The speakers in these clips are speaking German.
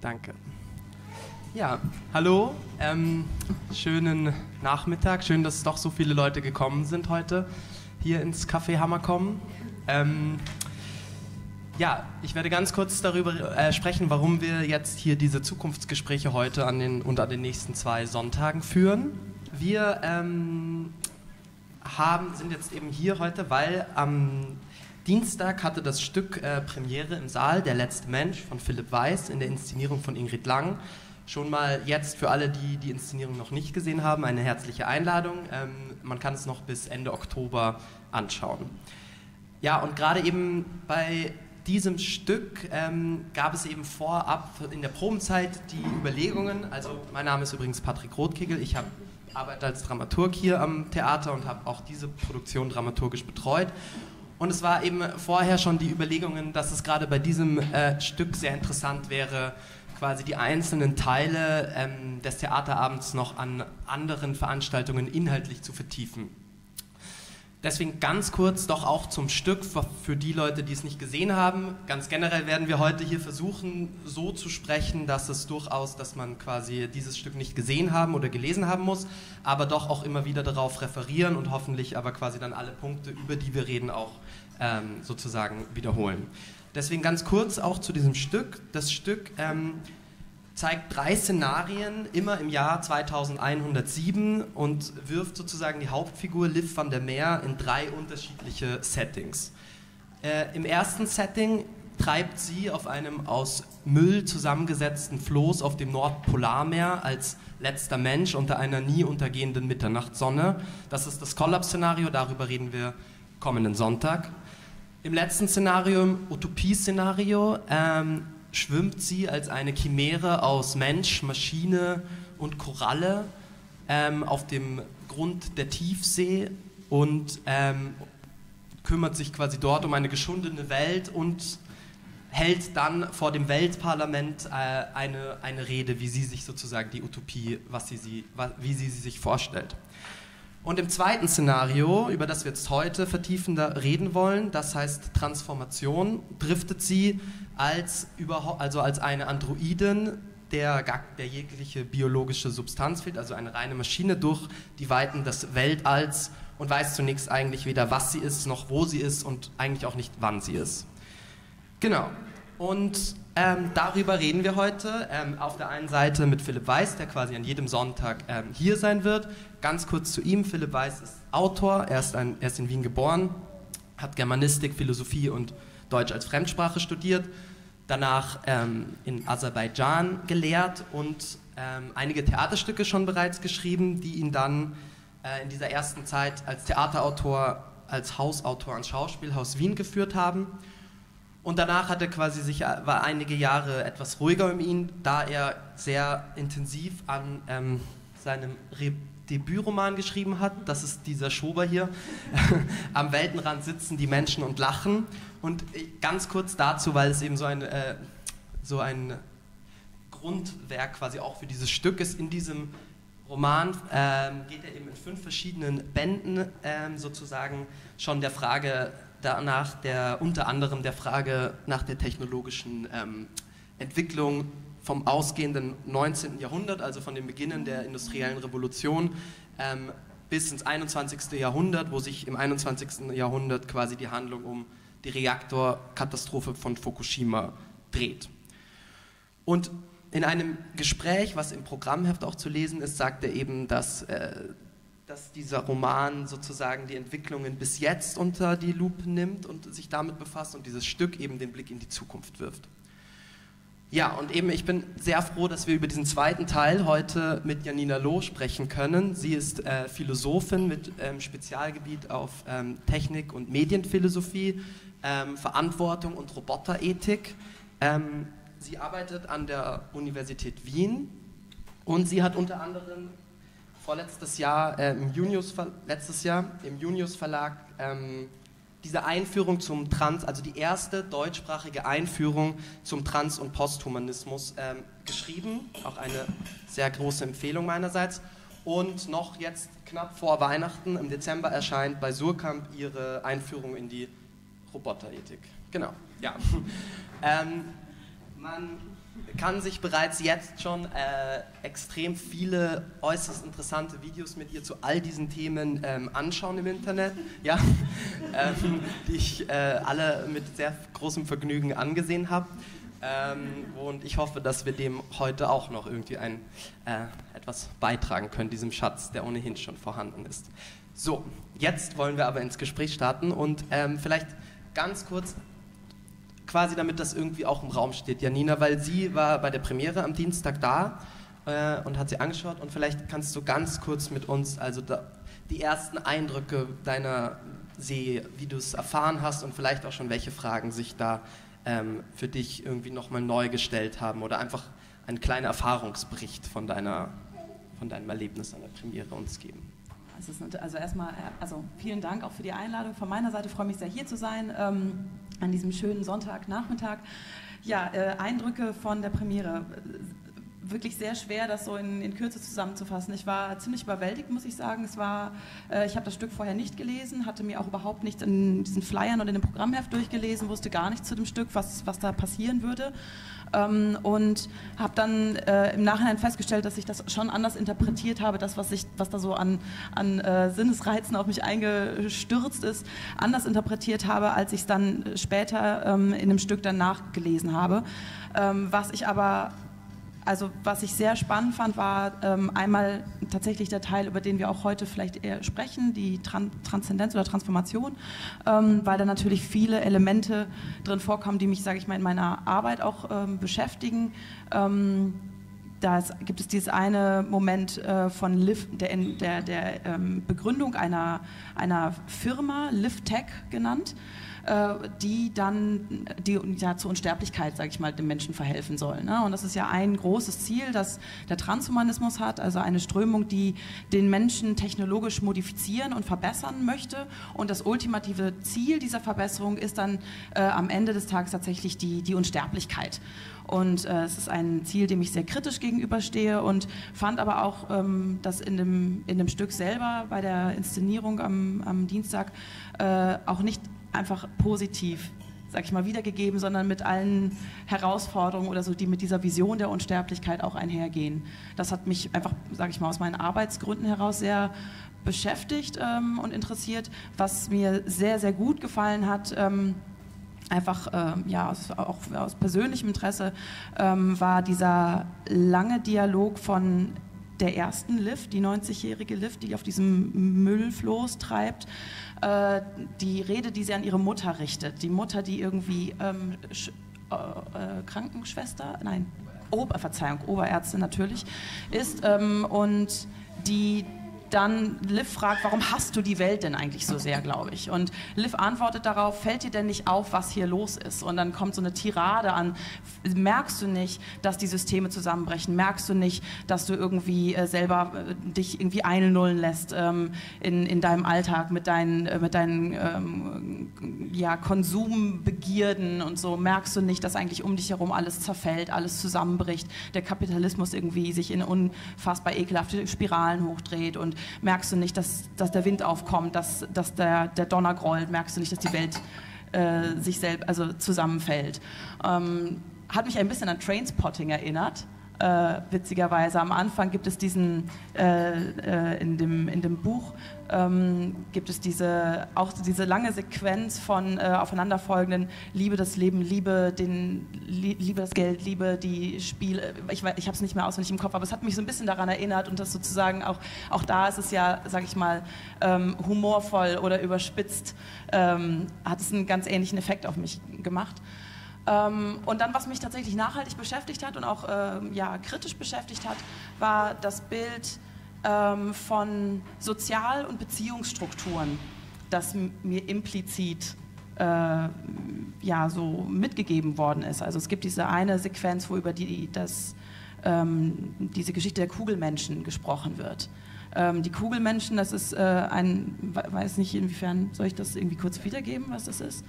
Danke. Ja, hallo, schönen Nachmittag, schön, dass doch so viele Leute gekommen sind heute hier ins Café Hammerkommen. Ja, ich werde ganz kurz darüber sprechen, warum wir jetzt hier diese Zukunftsgespräche heute an den nächsten 2 Sonntagen führen. Wir sind jetzt eben hier heute, weil am Dienstag hatte das Stück Premiere im Saal, Der letzte Mensch von Philipp Weiß in der Inszenierung von Ingrid Lang. Schon mal jetzt für alle, die die Inszenierung noch nicht gesehen haben, eine herzliche Einladung. Man kann es noch bis Ende Oktober anschauen. Ja, und gerade eben bei diesem Stück gab es eben vorab in der Probenzeit die Überlegungen, also mein Name ist übrigens Patrick Rothkegel, ich arbeite als Dramaturg hier am Theater und habe auch diese Produktion dramaturgisch betreut. Und es war eben vorher schon die Überlegungen, dass es gerade bei diesem Stück sehr interessant wäre, quasi die einzelnen Teile des Theaterabends noch an anderen Veranstaltungen inhaltlich zu vertiefen. Deswegen ganz kurz doch auch zum Stück für die Leute, die es nicht gesehen haben. Ganz generell werden wir heute hier versuchen, so zu sprechen, dass man quasi dieses Stück nicht gesehen haben oder gelesen haben muss, aber doch auch immer wieder darauf referieren und hoffentlich aber quasi dann alle Punkte, über die wir reden, auch sozusagen wiederholen. Deswegen ganz kurz auch zu diesem Stück. Das Stück zeigt 3 Szenarien, immer im Jahr 2107 und wirft sozusagen die Hauptfigur Liv van der Meer in 3 unterschiedliche Settings. Im ersten Setting treibt sie auf einem aus Müll zusammengesetzten Floß auf dem Nordpolarmeer als letzter Mensch unter einer nie untergehenden Mitternachtssonne. Das ist das Kollaps-Szenario, darüber reden wir kommenden Sonntag. Im letzten Szenario, im Utopie-Szenario, schwimmt sie als eine Chimäre aus Mensch, Maschine und Koralle auf dem Grund der Tiefsee und kümmert sich quasi dort um eine geschundene Welt und hält dann vor dem Weltparlament eine Rede, wie sie sich sozusagen die Utopie, wie sie sich vorstellt. Und im zweiten Szenario, über das wir jetzt heute vertiefender reden wollen, das heißt Transformation, driftet sie als eine Androidin, der jegliche biologische Substanz fehlt, also eine reine Maschine, durch die Weiten des Weltalls und weiß zunächst eigentlich weder, was sie ist, noch wo sie ist und eigentlich auch nicht, wann sie ist. Genau. Und darüber reden wir heute. Auf der einen Seite mit Philipp Weiß, der quasi an jedem Sonntag hier sein wird. Ganz kurz zu ihm. Philipp Weiß ist Autor, er ist in Wien geboren, hat Germanistik, Philosophie und Deutsch als Fremdsprache studiert, danach in Aserbaidschan gelehrt und einige Theaterstücke schon bereits geschrieben, die ihn dann in dieser ersten Zeit als Theaterautor, als Hausautor ans Schauspielhaus Wien geführt haben. Und danach war einige Jahre etwas ruhiger um ihn, da er sehr intensiv an seinem Debütroman geschrieben hat. Das ist dieser Schober hier. Am Weltenrand sitzen die Menschen und lachen. Und ganz kurz dazu, weil es eben so ein Grundwerk quasi auch für dieses Stück ist. In diesem Roman geht er eben in 5 verschiedenen Bänden sozusagen schon der Frage unter anderem der Frage nach der technologischen Entwicklung vom ausgehenden 19. Jahrhundert, also von den Beginnen der industriellen Revolution bis ins 21. Jahrhundert, wo sich im 21. Jahrhundert quasi die Handlung um die Reaktorkatastrophe von Fukushima dreht. Und in einem Gespräch, was im Programmheft auch zu lesen ist, sagt er eben, dass dieser Roman sozusagen die Entwicklungen bis jetzt unter die Lupe nimmt und sich damit befasst und dieses Stück eben den Blick in die Zukunft wirft. Ja, und eben ich bin sehr froh, dass wir über diesen zweiten Teil heute mit Janina Loh sprechen können. Sie ist Philosophin mit Spezialgebiet auf Technik- und Medienphilosophie, Verantwortung und Roboterethik. Sie arbeitet an der Universität Wien und sie hat unter anderem letztes Jahr im Junius Verlag diese Einführung zum also die erste deutschsprachige Einführung zum Trans- und Posthumanismus geschrieben. Auch eine sehr große Empfehlung meinerseits. Und noch jetzt knapp vor Weihnachten, im Dezember, erscheint bei Surkamp ihre Einführung in die Roboterethik. Genau, ja. Man kann sich bereits jetzt schon extrem viele äußerst interessante Videos mit ihr zu all diesen Themen anschauen im Internet, ja? Die ich alle mit sehr großem Vergnügen angesehen habe. Und ich hoffe, dass wir dem heute auch noch irgendwie etwas beitragen können, diesem Schatz, der ohnehin schon vorhanden ist. So, jetzt wollen wir aber ins Gespräch starten und vielleicht ganz kurz, quasi damit das irgendwie auch im Raum steht, Janina, weil sie war bei der Premiere am Dienstag da und hat sie angeschaut und vielleicht kannst du ganz kurz mit uns, also die ersten Eindrücke deiner Serie, wie du es erfahren hast und vielleicht auch schon welche Fragen sich da für dich irgendwie nochmal neu gestellt haben oder einfach einen kleinen Erfahrungsbericht von deinem Erlebnis an der Premiere uns geben. Also erstmal, vielen Dank auch für die Einladung von meiner Seite. Ich freue mich sehr, hier zu sein, an diesem schönen Sonntagnachmittag. Ja, Eindrücke von der Premiere. Wirklich sehr schwer, das so in Kürze zusammenzufassen. Ich war ziemlich überwältigt, muss ich sagen. Ich habe das Stück vorher nicht gelesen, hatte mir auch überhaupt nichts in diesen Flyern und in dem Programmheft durchgelesen, wusste gar nichts zu dem Stück, was da passieren würde. Und habe dann im Nachhinein festgestellt, dass ich das schon anders interpretiert habe, das, was da so an Sinnesreizen auf mich eingestürzt ist, anders interpretiert habe, als ich es dann später in dem Stück dann nachgelesen habe. Was ich sehr spannend fand, war einmal tatsächlich der Teil, über den wir auch heute vielleicht eher sprechen, die Transzendenz oder Transformation, weil da natürlich viele Elemente drin vorkommen, die mich, sage ich mal, in meiner Arbeit auch beschäftigen. Da gibt es dieses eine Moment von Liv, der Begründung einer Firma, LiveTech genannt, die zur Unsterblichkeit, sage ich mal, dem Menschen verhelfen soll. Ne? Und das ist ja ein großes Ziel, das der Transhumanismus hat, also eine Strömung, die den Menschen technologisch modifizieren und verbessern möchte. Und das ultimative Ziel dieser Verbesserung ist dann am Ende des Tages tatsächlich die Unsterblichkeit. Und es ist ein Ziel, dem ich sehr kritisch gegenüberstehe und fand aber auch, dass in dem Stück selber bei der Inszenierung am Dienstag auch nicht einfach positiv, sag ich mal, wiedergegeben, sondern mit allen Herausforderungen oder so, die mit dieser Vision der Unsterblichkeit auch einhergehen. Das hat mich einfach, sag ich mal, aus meinen Arbeitsgründen heraus sehr beschäftigt und interessiert. Was mir sehr, sehr gut gefallen hat, auch aus persönlichem Interesse, war dieser lange Dialog von der ersten Liv, die 90-jährige Liv, die auf diesem Müllfloß treibt, die Rede, die sie an ihre Mutter richtet. Die Mutter, die irgendwie Oberärztin natürlich ist und die dann Liv fragt, warum hasst du die Welt denn eigentlich so sehr, glaube ich. Und Liv antwortet darauf, fällt dir denn nicht auf, was hier los ist? Und dann kommt so eine Tirade an, merkst du nicht, dass die Systeme zusammenbrechen? Merkst du nicht, dass du irgendwie selber dich irgendwie einnullen lässt in deinem Alltag mit deinen Konsumbegierden und so? Merkst du nicht, dass eigentlich um dich herum alles zerfällt, alles zusammenbricht, der Kapitalismus irgendwie sich in unfassbar ekelhafte Spiralen hochdreht und merkst du nicht, dass der Wind aufkommt, dass der Donner grollt, merkst du nicht, dass die Welt sich selbst zusammenfällt. Hat mich ein bisschen an Trainspotting erinnert. Witzigerweise. Am Anfang gibt es diesen, in dem Buch gibt es diese lange Sequenz von aufeinanderfolgenden Liebe das Leben, Liebe das Geld, Liebe die Spiele. Ich habe es nicht mehr auswendig im Kopf, aber es hat mich so ein bisschen daran erinnert und das sozusagen auch da ist es ja, sage ich mal, humorvoll oder überspitzt, hat es einen ganz ähnlichen Effekt auf mich gemacht. Und dann, was mich tatsächlich nachhaltig beschäftigt hat und auch kritisch beschäftigt hat, war das Bild von Sozial- und Beziehungsstrukturen, das mir implizit so mitgegeben worden ist. Also es gibt diese eine Sequenz, wo über diese Geschichte der Kugelmenschen gesprochen wird. Die Kugelmenschen, das ist weiß nicht, inwiefern soll ich das irgendwie kurz wiedergeben, was das ist?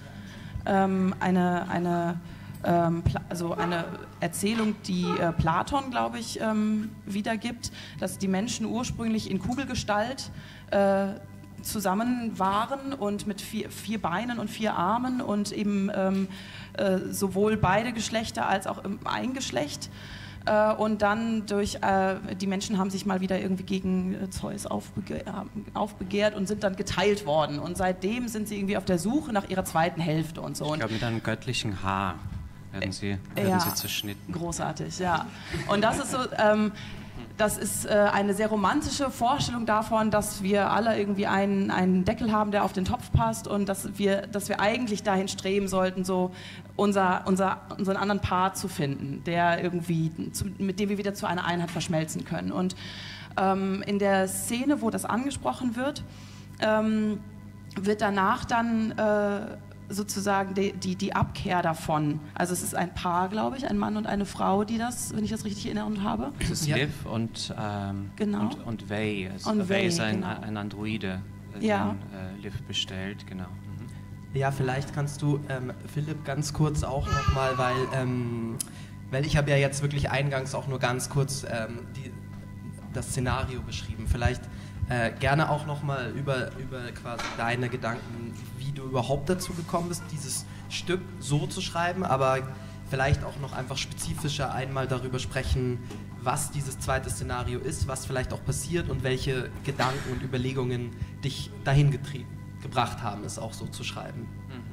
Eine Erzählung, die Platon, glaube ich, wiedergibt, dass die Menschen ursprünglich in Kugelgestalt zusammen waren und mit vier Beinen und 4 Armen und eben sowohl beide Geschlechter als auch ein Geschlecht. Und dann die Menschen haben sich mal wieder irgendwie gegen Zeus aufbegehrt und sind dann geteilt worden. Und seitdem sind sie irgendwie auf der Suche nach ihrer zweiten Hälfte und so. Ich glaube, mit einem göttlichen Haar werden sie zerschnitten. Großartig, ja. Und das ist so... Das ist eine sehr romantische Vorstellung davon, dass wir alle irgendwie einen Deckel haben, der auf den Topf passt und dass wir eigentlich dahin streben sollten, so unseren anderen Part zu finden, der irgendwie, mit dem wir wieder zu einer Einheit verschmelzen können. Und in der Szene, wo das angesprochen wird, wird danach dann sozusagen die Abkehr davon. Also es ist ein Paar, glaube ich, ein Mann und eine Frau, die das, wenn ich das richtig in Erinnerung habe. Es ist Liv und Vey. Also Vey ist ein Androide, den Liv bestellt, genau. Ja, vielleicht kannst du, Philipp, ganz kurz auch nochmal, weil ich habe ja jetzt wirklich eingangs auch nur ganz kurz das Szenario beschrieben. Vielleicht gerne auch nochmal über quasi deine Gedanken, wie du überhaupt dazu gekommen bist, dieses Stück so zu schreiben, aber vielleicht auch noch einfach spezifischer einmal darüber sprechen, was dieses zweite Szenario ist, was vielleicht auch passiert und welche Gedanken und Überlegungen dich dahin gebracht haben, es auch so zu schreiben.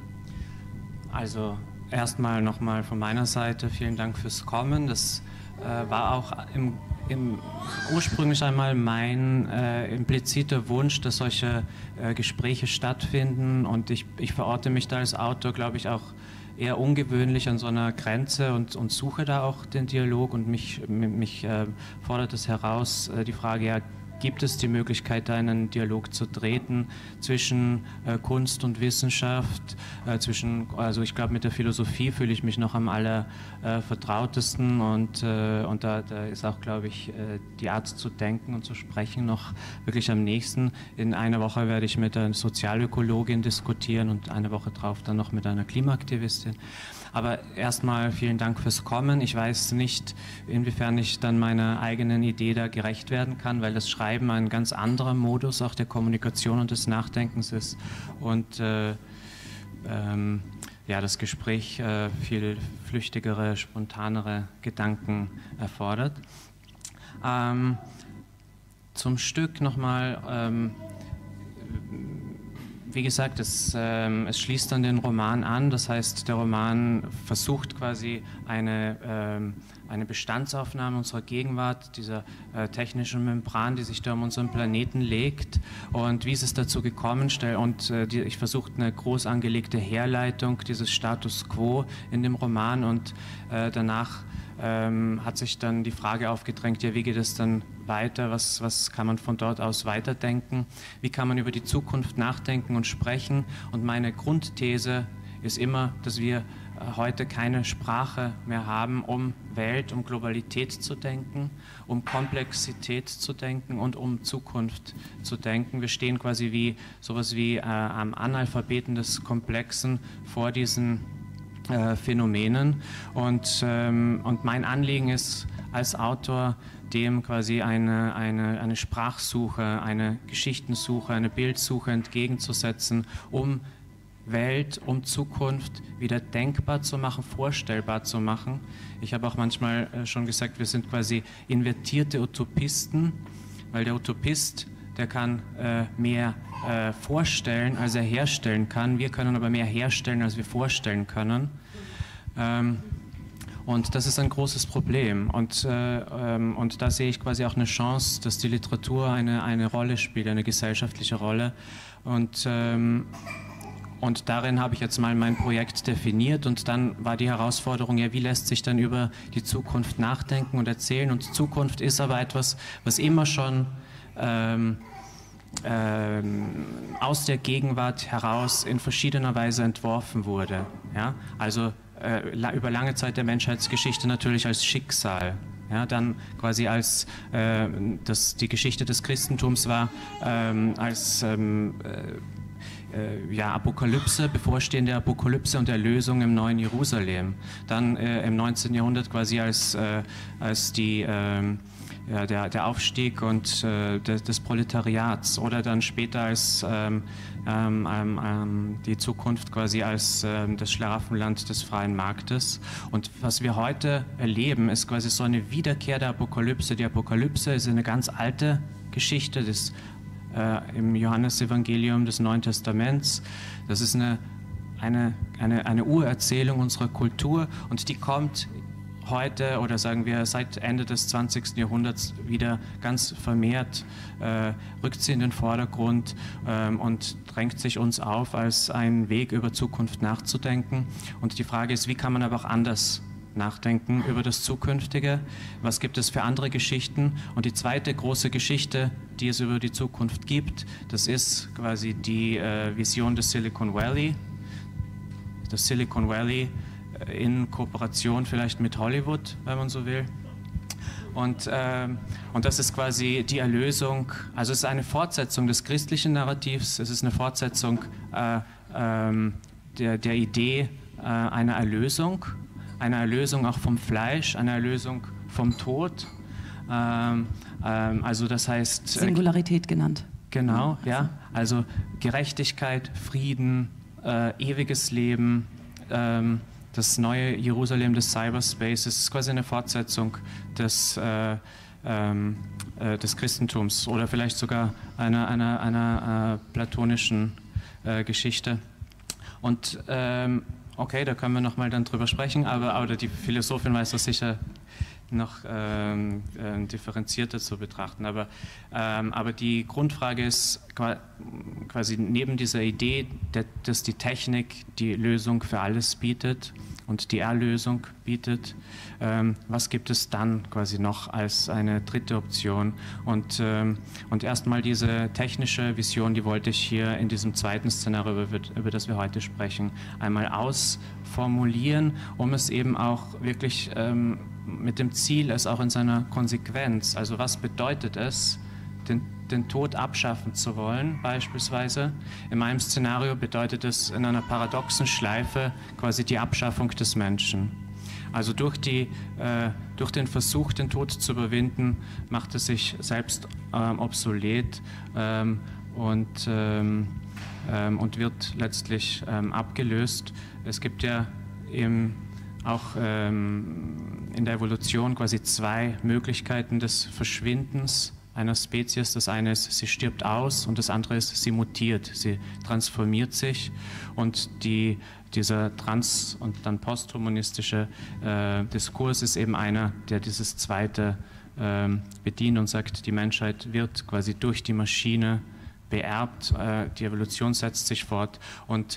Also erstmal nochmal von meiner Seite vielen Dank fürs Kommen. Das war auch ursprünglich einmal mein impliziter Wunsch, dass solche Gespräche stattfinden, und ich verorte mich da als Autor, glaube ich, auch eher ungewöhnlich an so einer Grenze und suche da auch den Dialog, und mich fordert es heraus, die Frage, ja, gibt es die Möglichkeit, da in einen Dialog zu treten zwischen Kunst und Wissenschaft, also ich glaube, mit der Philosophie fühle ich mich noch am vertrautesten, und da ist auch, glaube ich, die Art zu denken und zu sprechen noch wirklich am nächsten. In einer Woche werde ich mit einer Sozialökologin diskutieren und eine Woche drauf dann noch mit einer Klimaaktivistin. Aber erstmal vielen Dank fürs Kommen. Ich weiß nicht, inwiefern ich dann meiner eigenen Idee da gerecht werden kann, weil das Schreiben ein ganz anderer Modus auch der Kommunikation und des Nachdenkens ist. Und das Gespräch viel flüchtigere, spontanere Gedanken erfordert. Zum Stück nochmal. Wie gesagt, es schließt dann den Roman an, das heißt, der Roman versucht quasi eine Bestandsaufnahme unserer Gegenwart, dieser technischen Membran, die sich da um unseren Planeten legt, und wie ist es dazu gekommen, ich versuche eine groß angelegte Herleitung dieses Status Quo in dem Roman, und danach hat sich dann die Frage aufgedrängt, ja, wie geht es dann weiter, was kann man von dort aus weiterdenken, wie kann man über die Zukunft nachdenken und sprechen, und meine Grundthese ist immer, dass wir heute keine Sprache mehr haben, um Welt, um Globalität zu denken, um Komplexität zu denken und um Zukunft zu denken. Wir stehen quasi sowas wie am Analphabeten des Komplexen vor diesen Phänomenen, und mein Anliegen ist als Autor, dem quasi eine Sprachsuche, eine Geschichtensuche, eine Bildsuche entgegenzusetzen, um Welt, um Zukunft wieder denkbar zu machen, vorstellbar zu machen. Ich habe auch manchmal schon gesagt, wir sind quasi invertierte Utopisten, weil der Utopist, der kann mehr vorstellen, als er herstellen kann. Wir können aber mehr herstellen, als wir vorstellen können. Und das ist ein großes Problem. Und da sehe ich quasi auch eine Chance, dass die Literatur eine Rolle spielt, eine gesellschaftliche Rolle. Und darin habe ich jetzt mal mein Projekt definiert, und dann war die Herausforderung, ja, wie lässt sich dann über die Zukunft nachdenken und erzählen. Und Zukunft ist aber etwas, was immer schon aus der Gegenwart heraus in verschiedener Weise entworfen wurde. Ja? Also über lange Zeit der Menschheitsgeschichte natürlich als Schicksal. Ja, dann quasi als die Geschichte des Christentums war als Apokalypse, bevorstehende Apokalypse und Erlösung im neuen Jerusalem. Dann im 19. Jahrhundert quasi als die der Aufstieg und des Proletariats oder dann später als die Zukunft quasi als das Schlaraffenland des freien Marktes. Und was wir heute erleben, ist quasi so eine Wiederkehr der Apokalypse. Die Apokalypse ist eine ganz alte Geschichte im Johannesevangelium des Neuen Testaments. Das ist eine Urerzählung unserer Kultur und die kommt heute oder sagen wir seit Ende des 20. Jahrhunderts wieder ganz vermehrt, rückt sie in den Vordergrund und drängt sich uns auf, als einen Weg über Zukunft nachzudenken. Und die Frage ist, wie kann man aber auch anders nachdenken über das Zukünftige? Was gibt es für andere Geschichten? Und die zweite große Geschichte, die es über die Zukunft gibt, das ist quasi die Vision des Silicon Valley. Das Silicon Valley in Kooperation vielleicht mit Hollywood, wenn man so will. Und das ist quasi die Erlösung, also es ist eine Fortsetzung des christlichen Narrativs, es ist eine Fortsetzung der Idee einer Erlösung auch vom Fleisch, einer Erlösung vom Tod. Also das heißt... Singularität genannt. Genau, ja. Also Gerechtigkeit, Frieden, ewiges Leben, das neue Jerusalem des Cyberspace, es ist quasi eine Fortsetzung des Christentums oder vielleicht sogar einer platonischen Geschichte. Und okay, da können wir nochmal dann drüber sprechen, aber die Philosophin weiß das sicher noch differenzierter zu betrachten. Aber die Grundfrage ist quasi neben dieser Idee, dass die Technik die Lösung für alles bietet und die Erlösung bietet, was gibt es dann quasi noch als eine dritte Option? Und erstmal diese technische Vision, die wollte ich hier in diesem zweiten Szenario, über das wir heute sprechen, einmal ausformulieren, um es eben auch wirklich mit dem Ziel, es auch in seiner Konsequenz, also was bedeutet es, den Tod abschaffen zu wollen, beispielsweise. In meinem Szenario bedeutet es in einer paradoxen Schleife quasi die Abschaffung des Menschen. Also durch den Versuch, den Tod zu überwinden, macht es sich selbst obsolet und wird letztlich abgelöst. Es gibt ja auch in der Evolution quasi zwei Möglichkeiten des Verschwindens einer Spezies. Das eine ist, sie stirbt aus und das andere ist, sie mutiert, sie transformiert sich und dieser trans- und dann posthumanistische Diskurs ist eben einer, der dieses zweite bedient und sagt, die Menschheit wird quasi durch die Maschine beerbt, die Evolution setzt sich fort und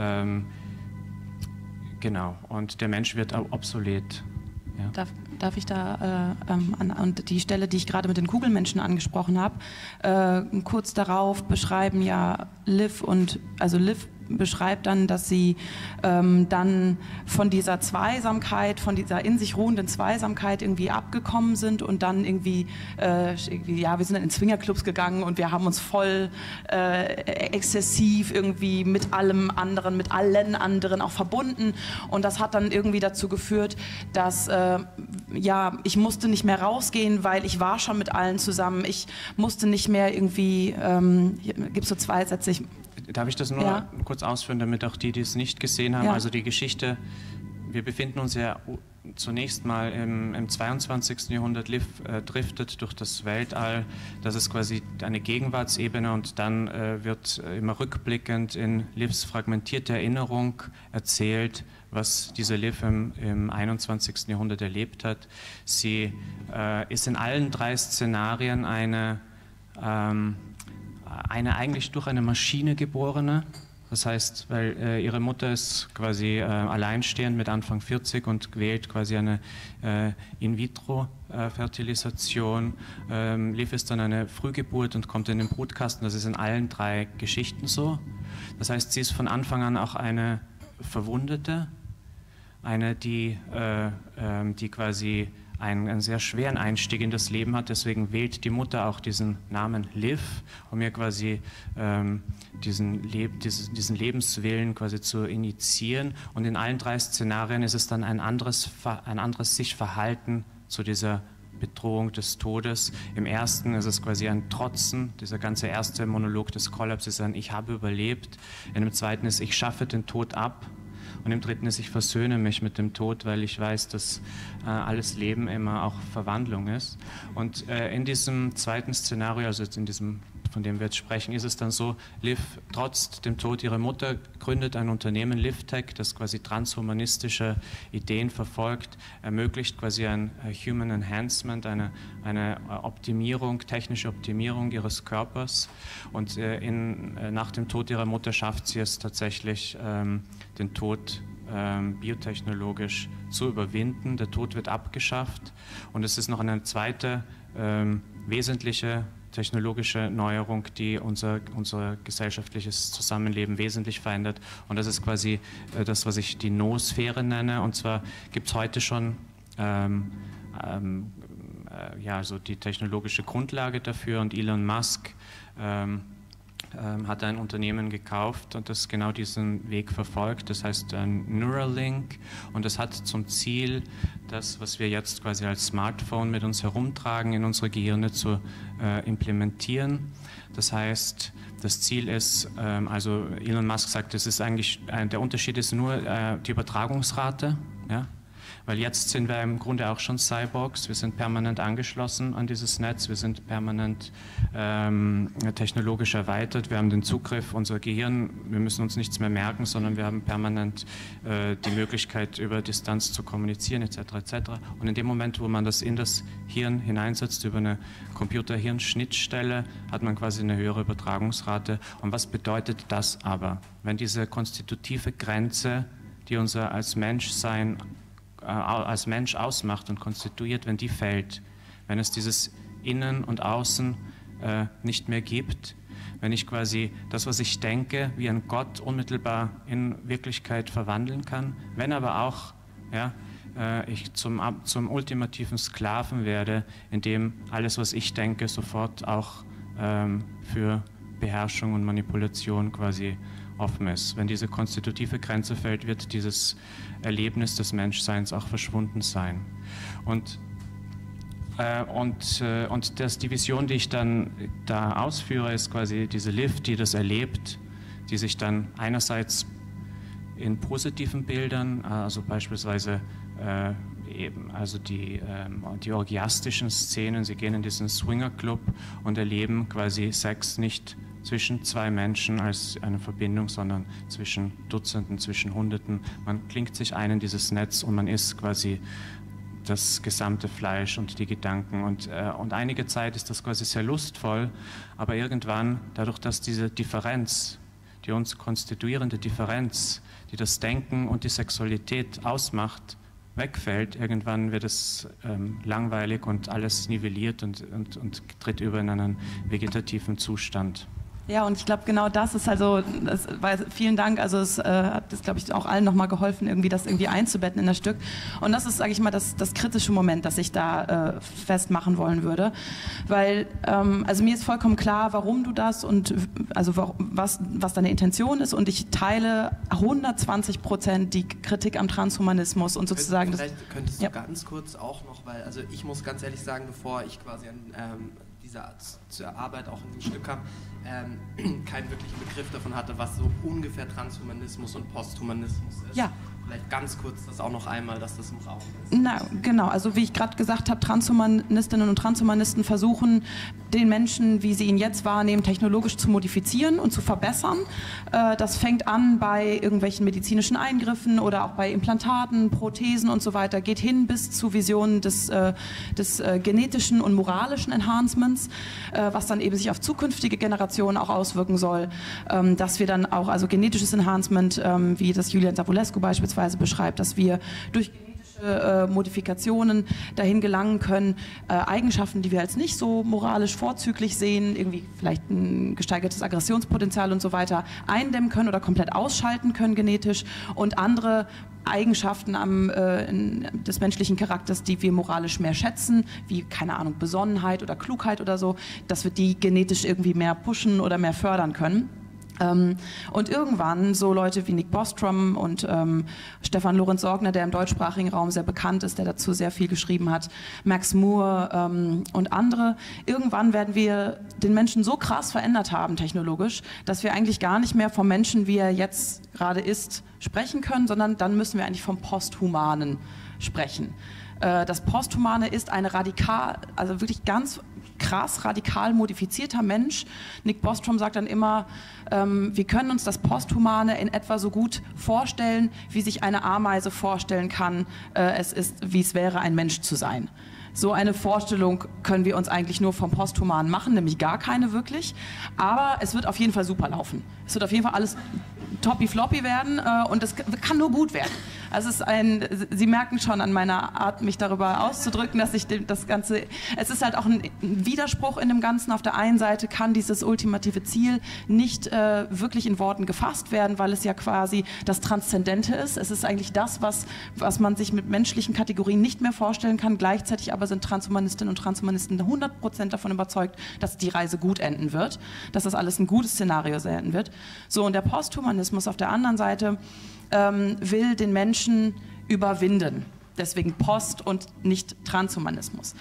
genau, und der Mensch wird obsolet. Ja. Darf ich da und die Stelle, die ich gerade mit den Kugelmenschen angesprochen habe, kurz darauf beschreiben ja Liv beschreibt dann, dass sie dann von dieser Zweisamkeit, von dieser in sich ruhenden Zweisamkeit irgendwie abgekommen sind und dann irgendwie ja, wir sind dann in Swingerclubs gegangen und wir haben uns voll exzessiv irgendwie mit allem anderen, mit allen anderen auch verbunden und das hat dann irgendwie dazu geführt, dass ja, ich musste nicht mehr rausgehen, weil ich war schon mit allen zusammen, ich musste nicht mehr irgendwie, hier gibt es so zwei Sätze, darf ich das nur kurz ausführen, damit auch die es nicht gesehen haben? Ja. Also die Geschichte, wir befinden uns ja zunächst mal im 22. Jahrhundert, Liv driftet durch das Weltall, das ist quasi eine Gegenwartsebene und dann wird immer rückblickend in Livs fragmentierte Erinnerung erzählt, was diese Liv im 21. Jahrhundert erlebt hat. Sie ist in allen drei Szenarien eine eigentlich durch eine Maschine geborene, das heißt, weil ihre Mutter ist quasi alleinstehend mit Anfang 40 und wählt quasi eine In-vitro-Fertilisation. Liv ist dann eine Frühgeburt und kommt in den Brutkasten, das ist in allen drei Geschichten so. Das heißt, sie ist von Anfang an auch eine Verwundete, eine, die quasi einen sehr schweren Einstieg in das Leben hat. Deswegen wählt die Mutter auch diesen Namen Liv, um ihr quasi diesen Lebenswillen quasi zu initiieren. Und in allen drei Szenarien ist es dann ein anderes sich Verhalten zu dieser Bedrohung des Todes. Im ersten ist es quasi ein Trotzen, dieser ganze erste Monolog des Kollaps ist ein Ich habe überlebt. In dem zweiten ist Ich schaffe den Tod ab. Und im dritten ist, ich versöhne mich mit dem Tod, weil ich weiß, dass alles Leben immer auch Verwandlung ist. Und in diesem zweiten Szenario, also jetzt in diesem, von dem wir jetzt sprechen, ist es dann so, Liv trotz dem Tod ihrer Mutter gründet ein Unternehmen, LivTech, das quasi transhumanistische Ideen verfolgt, ermöglicht quasi ein Human Enhancement, eine Optimierung, technische Optimierung ihres Körpers. Und nach dem Tod ihrer Mutter schafft sie es tatsächlich, den Tod biotechnologisch zu überwinden. Der Tod wird abgeschafft und es ist noch eine zweite wesentliche technologische Neuerung, die unser gesellschaftliches Zusammenleben wesentlich verändert. Und das ist quasi das, was ich die Noosphäre nenne. Und zwar gibt es heute schon so die technologische Grundlage dafür. Und Elon Musk hat ein Unternehmen gekauft und das genau diesen Weg verfolgt. Das heißt Neuralink und das hat zum Ziel, das, was wir jetzt quasi als Smartphone mit uns herumtragen, in unsere Gehirne zu implementieren. Das heißt, das Ziel ist, also Elon Musk sagt, das ist eigentlich, der Unterschied ist nur die Übertragungsrate, ja? Weil jetzt sind wir im Grunde auch schon Cyborgs, wir sind permanent angeschlossen an dieses Netz, wir sind permanent technologisch erweitert, wir haben den Zugriff, unser Gehirn, wir müssen uns nichts mehr merken, sondern wir haben permanent die Möglichkeit, über Distanz zu kommunizieren etc. etc. Und in dem Moment, wo man das in das Hirn hineinsetzt, über eine Computer-Hirn-Schnittstelle, hat man quasi eine höhere Übertragungsrate. Und was bedeutet das aber, wenn diese konstitutive Grenze, die unser als Menschsein als Mensch ausmacht und konstituiert, wenn die fällt, wenn es dieses Innen und Außen nicht mehr gibt, wenn ich quasi das, was ich denke, wie ein Gott unmittelbar in Wirklichkeit verwandeln kann, wenn aber auch ich zum ultimativen Sklaven werde, in dem alles, was ich denke, sofort auch für Beherrschung und Manipulation quasi offen ist. Wenn diese konstitutive Grenze fällt, wird dieses Erlebnis des Menschseins auch verschwunden sein. Und die Vision, die ich dann da ausführe, ist quasi diese Liv, die das erlebt, die sich dann einerseits in positiven Bildern, also beispielsweise die orgiastischen Szenen, sie gehen in diesen Swingerclub und erleben quasi Sex nicht zwischen zwei Menschen als eine Verbindung, sondern zwischen Dutzenden, zwischen Hunderten. Man klingt sich ein in dieses Netz und man isst quasi das gesamte Fleisch und die Gedanken. Und einige Zeit ist das quasi sehr lustvoll, aber irgendwann, dadurch, dass diese Differenz, die uns konstituierende Differenz, die das Denken und die Sexualität ausmacht, wegfällt, irgendwann wird es langweilig und alles nivelliert und tritt über in einen vegetativen Zustand. Ja, und ich glaube, genau das ist also, vielen Dank, also es hat, glaube ich, auch allen nochmal geholfen, irgendwie das irgendwie einzubetten in das Stück. Und das ist, sage ich mal, das kritische Moment, das ich da festmachen wollen würde. Weil, also mir ist vollkommen klar, warum du das und also was deine Intention ist, und ich teile 120% die Kritik am Transhumanismus und sozusagen... Vielleicht könntest du ganz kurz auch noch, weil, also ich muss ganz ehrlich sagen, bevor ich quasi zur Arbeit auch in dem Stück kam, keinen wirklichen Begriff davon hatte, was so ungefähr Transhumanismus und Posthumanismus ist. Ja. Vielleicht ganz kurz das auch noch einmal, dass das im Raum ist. Na, genau, also wie ich gerade gesagt habe, Transhumanistinnen und Transhumanisten versuchen, den Menschen, wie sie ihn jetzt wahrnehmen, technologisch zu modifizieren und zu verbessern. Das fängt an bei irgendwelchen medizinischen Eingriffen oder auch bei Implantaten, Prothesen und so weiter, geht hin bis zu Visionen des genetischen und moralischen Enhancements, was dann eben sich auf zukünftige Generationen auch auswirken soll, dass wir dann auch, also genetisches Enhancement, wie das Julian Savulescu beispielsweise beschreibt, dass wir durch Modifikationen dahin gelangen können, Eigenschaften, die wir als nicht so moralisch vorzüglich sehen, irgendwie vielleicht ein gesteigertes Aggressionspotenzial und so weiter, eindämmen können oder komplett ausschalten können genetisch, und andere Eigenschaften des menschlichen Charakters, die wir moralisch mehr schätzen, wie, keine Ahnung, Besonnenheit oder Klugheit oder so, dass wir die genetisch irgendwie mehr pushen oder mehr fördern können. Und irgendwann so Leute wie Nick Bostrom und Stefan Lorenz Sorgner, der im deutschsprachigen Raum sehr bekannt ist, der dazu sehr viel geschrieben hat, Max Moore und andere, irgendwann werden wir den Menschen so krass verändert haben technologisch, dass wir eigentlich gar nicht mehr vom Menschen, wie er jetzt gerade ist, sprechen können, sondern dann müssen wir eigentlich vom Posthumanen sprechen. Das Posthumane ist eine also wirklich ganz krass radikal modifizierter Mensch. Nick Bostrom sagt dann immer, wir können uns das Posthumane in etwa so gut vorstellen, wie sich eine Ameise vorstellen kann, wie es wäre, ein Mensch zu sein. So eine Vorstellung können wir uns eigentlich nur vom Posthumanen machen, nämlich gar keine wirklich. Aber es wird auf jeden Fall super laufen. Es wird auf jeden Fall alles toppy-floppy werden und es kann nur gut werden. Also Sie merken schon an meiner Art, mich darüber auszudrücken, dass ich das Ganze, es ist halt auch ein Widerspruch in dem Ganzen. Auf der einen Seite kann dieses ultimative Ziel nicht wirklich in Worten gefasst werden, weil es ja quasi das Transzendente ist. Es ist eigentlich das, was man sich mit menschlichen Kategorien nicht mehr vorstellen kann. Gleichzeitig aber sind Transhumanistinnen und Transhumanisten 100% davon überzeugt, dass die Reise gut enden wird, dass das alles ein gutes Szenario enden wird. So, und der Posthumanismus auf der anderen Seite will den Menschen überwinden. Deswegen Post- und nicht Transhumanismus.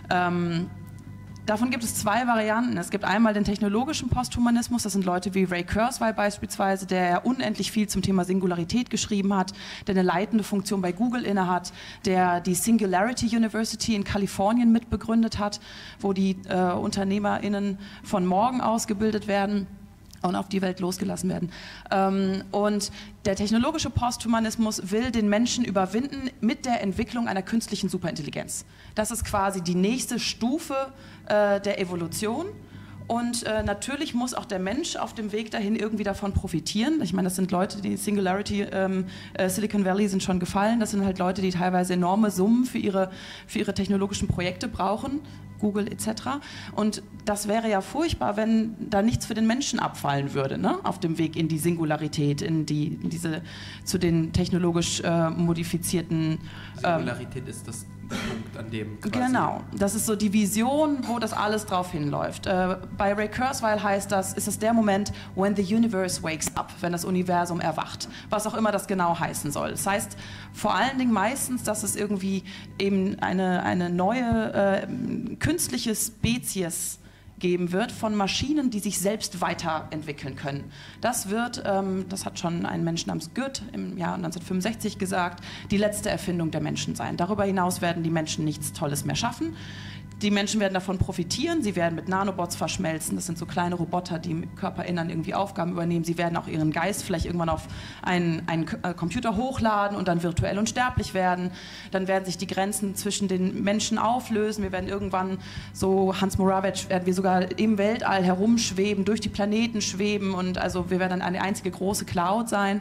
Davon gibt es zwei Varianten. Es gibt einmal den technologischen Posthumanismus, das sind Leute wie Ray Kurzweil beispielsweise, der ja unendlich viel zum Thema Singularität geschrieben hat, der eine leitende Funktion bei Google innehat, der die Singularity University in Kalifornien mitbegründet hat, wo die UnternehmerInnen von morgen ausgebildet werden und auf die Welt losgelassen werden. Und der technologische Posthumanismus will den Menschen überwinden mit der Entwicklung einer künstlichen Superintelligenz. Das ist quasi die nächste Stufe der Evolution. Und natürlich muss auch der Mensch auf dem Weg dahin irgendwie davon profitieren. Ich meine, das sind Leute, die Singularity, Silicon Valley sind schon gefallen. Das sind halt Leute, die teilweise enorme Summen für ihre technologischen Projekte brauchen. Google etc. Und das wäre ja furchtbar, wenn da nichts für den Menschen abfallen würde, ne? Auf dem Weg in die Singularität, zu den technologisch modifizierten... Singularität ist das der Punkt, an dem quasi... Genau, das ist so die Vision, wo das alles drauf hinläuft. Bei Ray Kurzweil ist das der Moment, when the universe wakes up, wenn das Universum erwacht, was auch immer das genau heißen soll. Das heißt vor allen Dingen meistens, dass es irgendwie eben eine neue künstliche Spezies geben wird von Maschinen, die sich selbst weiterentwickeln können. Das hat schon ein Mensch namens Goethe im Jahr 1965 gesagt, die letzte Erfindung der Menschen sein. Darüber hinaus werden die Menschen nichts Tolles mehr schaffen. Die Menschen werden davon profitieren, sie werden mit Nanobots verschmelzen, das sind so kleine Roboter, die im Körperinnern irgendwie Aufgaben übernehmen, sie werden auch ihren Geist vielleicht irgendwann auf einen Computer hochladen und dann virtuell unsterblich werden, dann werden sich die Grenzen zwischen den Menschen auflösen, wir werden irgendwann, so Hans Moravec, werden wir sogar im Weltall herumschweben, durch die Planeten schweben und also wir werden dann eine einzige große Cloud sein.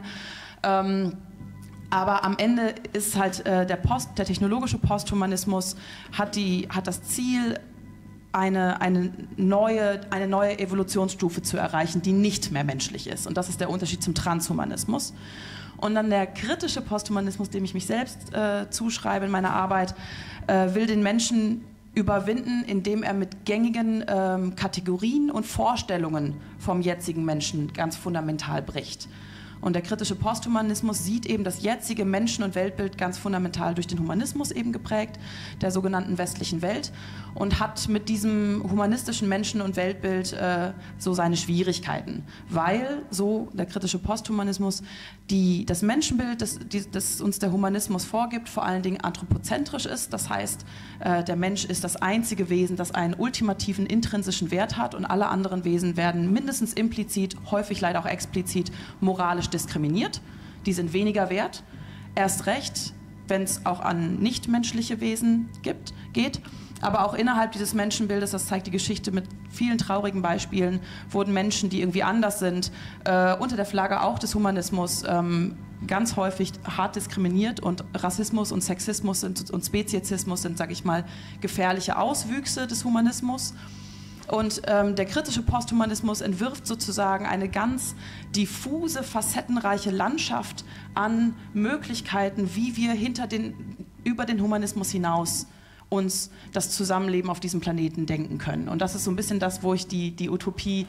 Aber am Ende ist halt der technologische Posthumanismus hat das Ziel, eine neue Evolutionsstufe zu erreichen, die nicht mehr menschlich ist. Und das ist der Unterschied zum Transhumanismus. Und dann der kritische Posthumanismus, dem ich mich selbst zuschreibe in meiner Arbeit, will den Menschen überwinden, indem er mit gängigen Kategorien und Vorstellungen vom jetzigen Menschen ganz fundamental bricht. Und der kritische Posthumanismus sieht eben das jetzige Menschen- und Weltbild ganz fundamental durch den Humanismus eben geprägt, der sogenannten westlichen Welt, und hat mit diesem humanistischen Menschen- und Weltbild so seine Schwierigkeiten, weil, so der kritische Posthumanismus, das Menschenbild, das uns der Humanismus vorgibt, vor allen Dingen anthropozentrisch ist, das heißt, der Mensch ist das einzige Wesen, das einen ultimativen intrinsischen Wert hat und alle anderen Wesen werden mindestens implizit, häufig leider auch explizit, moralisch diskriminiert. Die sind weniger wert. Erst recht, wenn es auch an nichtmenschliche Wesen geht. Aber auch innerhalb dieses Menschenbildes, das zeigt die Geschichte mit vielen traurigen Beispielen, wurden Menschen, die irgendwie anders sind, unter der Flagge auch des Humanismus ganz häufig hart diskriminiert, und Rassismus und Sexismus und Speziesismus sind, sage ich mal, gefährliche Auswüchse des Humanismus. Und der kritische Posthumanismus entwirft sozusagen eine ganz diffuse, facettenreiche Landschaft an Möglichkeiten, wie wir über den Humanismus hinaus uns das Zusammenleben auf diesem Planeten denken können. Und das ist so ein bisschen das, wo ich die Utopie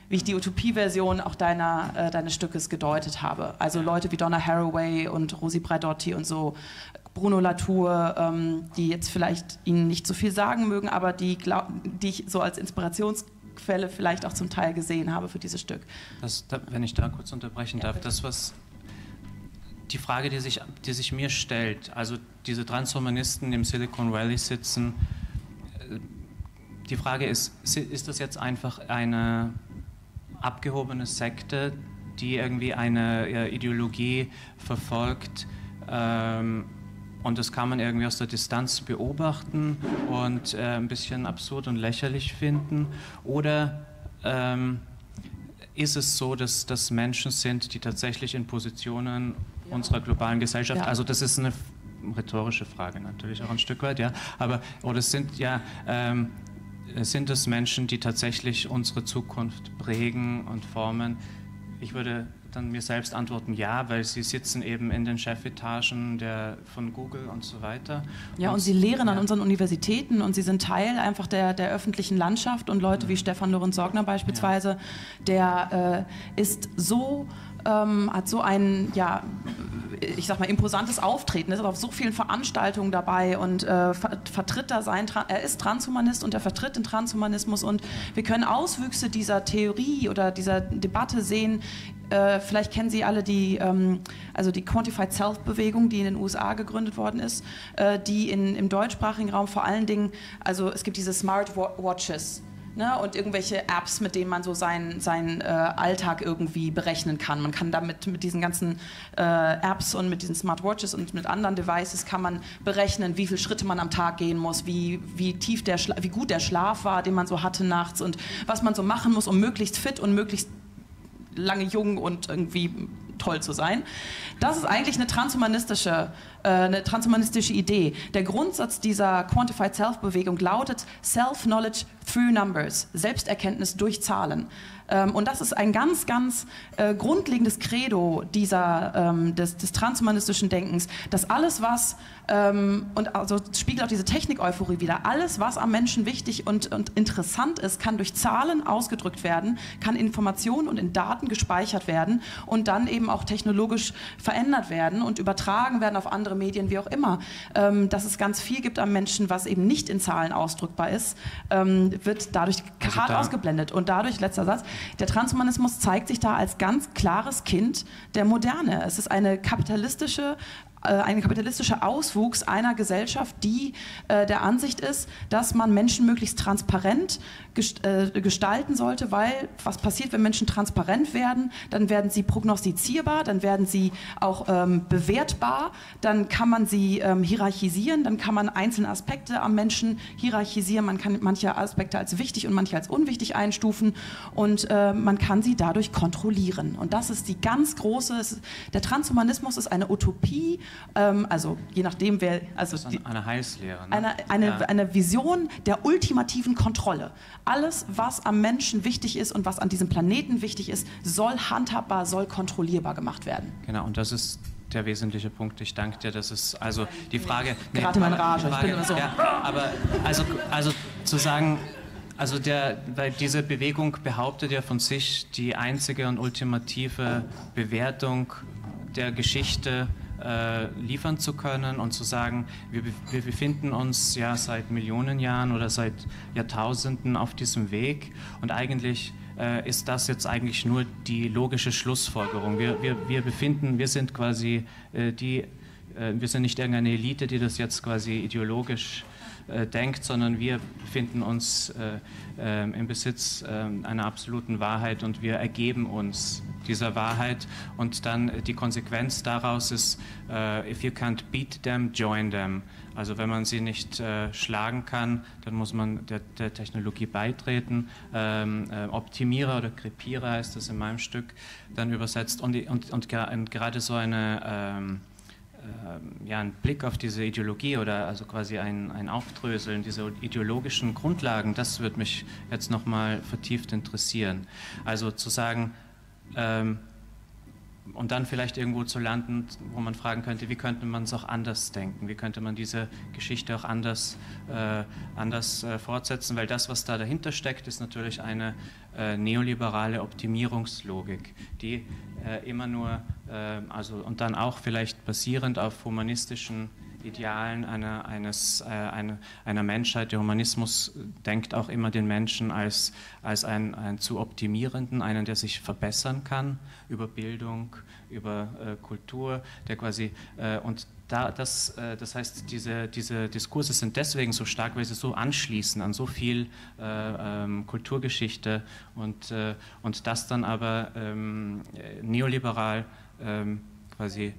die Utopie-Version auch deines Stückes gedeutet habe. Also Leute wie Donna Haraway und Rosi Braidotti und so, Bruno Latour, die jetzt vielleicht Ihnen nicht so viel sagen mögen, aber die ich so als Inspirationsquelle vielleicht auch zum Teil gesehen habe für dieses Stück. Wenn ich da kurz unterbrechen darf, die Frage, die sich mir stellt, also diese Transhumanisten im Silicon Valley sitzen, die Frage ist das jetzt einfach eine abgehobene Sekte, die irgendwie eine Ideologie verfolgt, und das kann man irgendwie aus der Distanz beobachten und ein bisschen absurd und lächerlich finden? Oder ist es so, dass das Menschen sind, die tatsächlich in Positionen unserer globalen Gesellschaft, also das ist eine rhetorische Frage natürlich auch ein Stück weit, ja, aber oder sind es Menschen, die tatsächlich unsere Zukunft prägen und formen? Ich würde dann mir selbst antworten, ja, weil sie sitzen eben in den Chefetagen von Google und so weiter. Ja, und sie lehren an unseren Universitäten und sie sind Teil einfach der öffentlichen Landschaft und Leute wie Stefan Lorenz-Sorgner beispielsweise, der ist so hat so ein, ich sag mal, imposantes Auftreten, ist auf so vielen Veranstaltungen dabei und vertritt da er ist Transhumanist und er vertritt den Transhumanismus und wir können Auswüchse dieser Theorie oder dieser Debatte sehen. Vielleicht kennen Sie alle die Quantified Self-Bewegung, die in den USA gegründet worden ist, die im deutschsprachigen Raum vor allen Dingen, also es gibt diese Smart Watches, ne, und irgendwelche Apps, mit denen man so seinen Alltag irgendwie berechnen kann. Man kann damit mit diesen ganzen Apps und mit diesen Smartwatches und mit anderen Devices kann man berechnen, wie viele Schritte man am Tag gehen muss, wie gut der Schlaf war, den man so hatte nachts und was man so machen muss, um möglichst fit und möglichst lange jung und irgendwie toll zu sein. Das ist eigentlich eine transhumanistische Idee. Der Grundsatz dieser Quantified Self-Bewegung lautet Self-Knowledge through numbers, Selbsterkenntnis durch Zahlen. Und das ist ein ganz, ganz grundlegendes Credo des transhumanistischen Denkens, dass alles, was, und also spiegelt auch diese Technik-Euphorie wieder, alles, was am Menschen wichtig und interessant ist, kann durch Zahlen ausgedrückt werden, kann in Informationen und in Daten gespeichert werden und dann eben auch technologisch verändert werden und übertragen werden auf andere Medien, wie auch immer. Dass es ganz viel gibt am Menschen, was eben nicht in Zahlen ausdrückbar ist, wird dadurch hart ausgeblendet. Und dadurch, letzter Satz, der Transhumanismus zeigt sich da als ganz klares Kind der Moderne. Es ist ein kapitalistischer Auswuchs einer Gesellschaft, die der Ansicht ist, dass man Menschen möglichst transparent gestalten sollte, weil was passiert, wenn Menschen transparent werden, dann werden sie prognostizierbar, dann werden sie auch bewertbar, dann kann man sie hierarchisieren, dann kann man einzelne Aspekte am Menschen hierarchisieren, man kann manche Aspekte als wichtig und manche als unwichtig einstufen und man kann sie dadurch kontrollieren. Und das ist die ganz große, der Transhumanismus ist eine Utopie, also je nachdem wer, also eine Heilslehre, ne? eine Vision der ultimativen Kontrolle. Alles, was am Menschen wichtig ist und was an diesem Planeten wichtig ist, soll handhabbar, soll kontrollierbar gemacht werden. Genau, und das ist der wesentliche Punkt. Ich danke dir, das ist also die Frage. Gerade meine Rage, ich bin immer so. Ja, aber also zu sagen, weil diese Bewegung behauptet ja von sich, die einzige und ultimative Bewertung der Geschichte liefern zu können und zu sagen, wir befinden uns ja seit Millionen Jahren oder seit Jahrtausenden auf diesem Weg und eigentlich ist das jetzt eigentlich nur die logische Schlussfolgerung. Wir sind quasi wir sind nicht irgendeine Elite, die das jetzt quasi ideologisch denkt, sondern wir befinden uns im Besitz einer absoluten Wahrheit und wir ergeben uns dieser Wahrheit und dann die Konsequenz daraus ist, if you can't beat them, join them. Also wenn man sie nicht schlagen kann, dann muss man der Technologie beitreten. Optimierer oder Krepierer heißt das in meinem Stück dann übersetzt und gerade so ein Blick auf diese Ideologie oder also quasi ein Aufdröseln dieser ideologischen Grundlagen, das würde mich jetzt nochmal vertieft interessieren. Also zu sagen, und dann vielleicht irgendwo zu landen, wo man fragen könnte, wie könnte man es auch anders denken, wie könnte man diese Geschichte auch anders fortsetzen, weil das, was da dahinter steckt, ist natürlich eine neoliberale Optimierungslogik, die immer nur, und dann auch vielleicht basierend auf humanistischen Idealen einer Menschheit. Der Humanismus denkt auch immer den Menschen als einen zu optimierenden, einen, der sich verbessern kann über Bildung, über Kultur, der quasi das heißt, diese Diskurse sind deswegen so stark, weil sie so anschließen an so viel Kulturgeschichte und das dann aber neoliberal quasi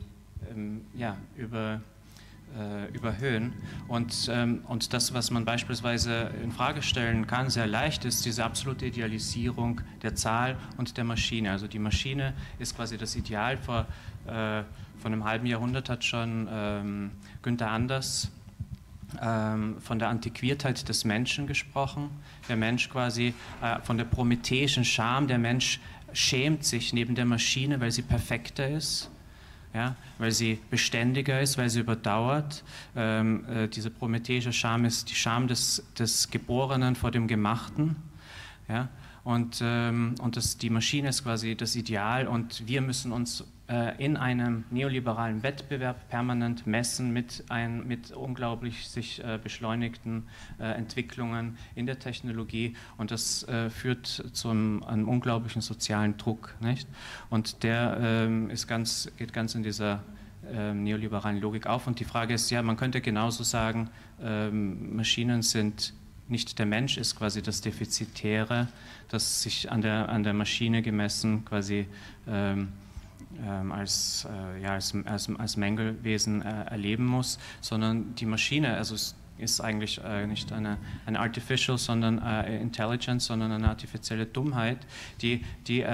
überhöhen. Und das, was man beispielsweise in Frage stellen kann, sehr leicht, ist diese absolute Idealisierung der Zahl und der Maschine. Also die Maschine ist quasi das Ideal. Vor einem halben Jahrhundert hat schon Günther Anders von der Antiquiertheit des Menschen gesprochen. Der Mensch quasi von der prometheischen Scham, der Mensch schämt sich neben der Maschine, weil sie perfekter ist. Ja, weil sie beständiger ist, weil sie überdauert. Diese prometheische Scham ist die Scham des Geborenen vor dem Gemachten. Ja? Und die Maschine ist quasi das Ideal und wir müssen uns in einem neoliberalen Wettbewerb permanent messen mit unglaublich sich beschleunigten Entwicklungen in der Technologie und das führt zu einem unglaublichen sozialen Druck, nicht? Und der geht ganz in dieser neoliberalen Logik auf und die Frage ist, ja, man könnte genauso sagen, Maschinen sind nicht der Mensch ist quasi das Defizitäre, das sich an der Maschine gemessen quasi als Mängelwesen erleben muss, sondern die Maschine, also es ist eigentlich nicht eine Artificial, sondern Intelligence, sondern eine artifizielle Dummheit, die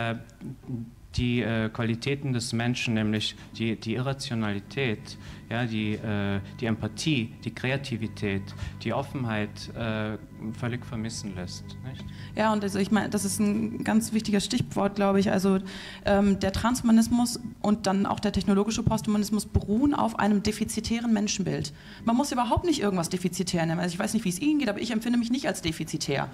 Qualitäten des Menschen, nämlich die Irrationalität, ja, die Empathie, die Kreativität, die Offenheit völlig vermissen lässt. Nicht? Ja, und also ich meine, das ist ein ganz wichtiges Stichwort, glaube ich. Also der Transhumanismus und dann auch der technologische Posthumanismus beruhen auf einem defizitären Menschenbild. Man muss überhaupt nicht irgendwas defizitär nennen. Also ich weiß nicht, wie es Ihnen geht, aber ich empfinde mich nicht als defizitär.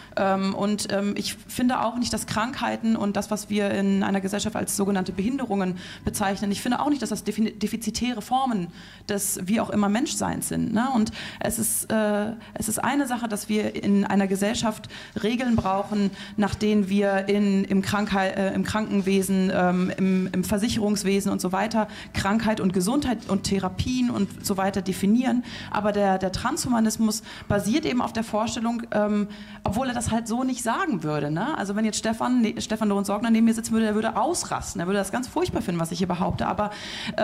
Ich finde auch nicht, dass Krankheiten und das, was wir in einer Gesellschaft als sogenannte Behinderungen bezeichnen, ich finde auch nicht, dass das defizitäre Formen des wie auch immer Menschseins sind. Ne? Und es ist eine Sache, dass wir in einer Gesellschaft Regeln brauchen, nach denen wir im Krankenwesen, im Versicherungswesen und so weiter Krankheit und Gesundheit und Therapien und so weiter definieren. Aber der Transhumanismus basiert eben auf der Vorstellung, obwohl er das halt so nicht sagen würde. Ne? Also wenn jetzt Stefan Lorenz-Sorgner neben mir sitzen würde, der würde ausrasten, er würde das ganz furchtbar finden, was ich hier behaupte, aber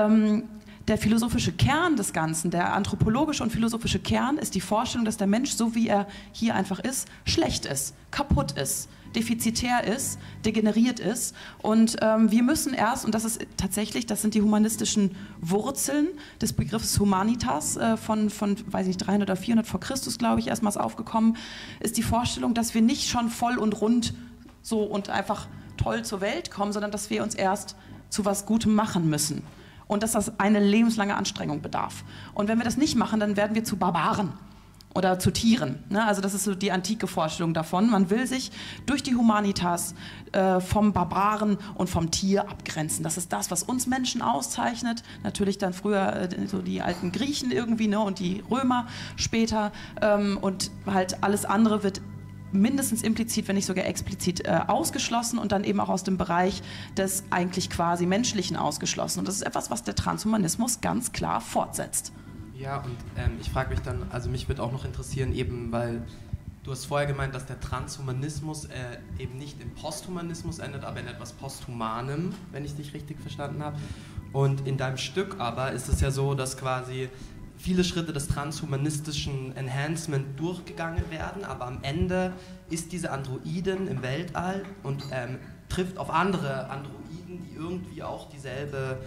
der philosophische Kern des Ganzen, der anthropologische und philosophische Kern ist die Vorstellung, dass der Mensch, so wie er hier einfach ist, schlecht ist, kaputt ist, defizitär ist, degeneriert ist und wir müssen erst, und das sind die humanistischen Wurzeln des Begriffs Humanitas von weiß ich nicht, 300 oder 400 vor Christus, glaube ich, erstmals aufgekommen, ist die Vorstellung, dass wir nicht schon voll und rund so und einfach toll zur Welt kommen, sondern dass wir uns erst zu was Gutem machen müssen und dass das eine lebenslange Anstrengung bedarf. Und wenn wir das nicht machen, dann werden wir zu Barbaren oder zu Tieren. Ne? Also das ist so die antike Vorstellung davon. Man will sich durch die Humanitas vom Barbaren und vom Tier abgrenzen. Das ist das, was uns Menschen auszeichnet. Natürlich dann früher so die alten Griechen irgendwie, ne? Und die Römer später. Und halt alles andere wird mindestens implizit, wenn nicht sogar explizit ausgeschlossen und dann eben auch aus dem Bereich des eigentlich quasi Menschlichen ausgeschlossen. Und das ist etwas, was der Transhumanismus ganz klar fortsetzt. Ja, und ich frage mich dann, also mich würde auch noch interessieren, eben weil du hast vorher gemeint, dass der Transhumanismus eben nicht im Posthumanismus endet, aber in etwas Posthumanem, wenn ich dich richtig verstanden habe. Und in deinem Stück aber ist es ja so, dass quasi viele Schritte des transhumanistischen Enhancement durchgegangen werden, aber am Ende ist diese Androidin im Weltall und trifft auf andere Androiden, die irgendwie auch dieselbe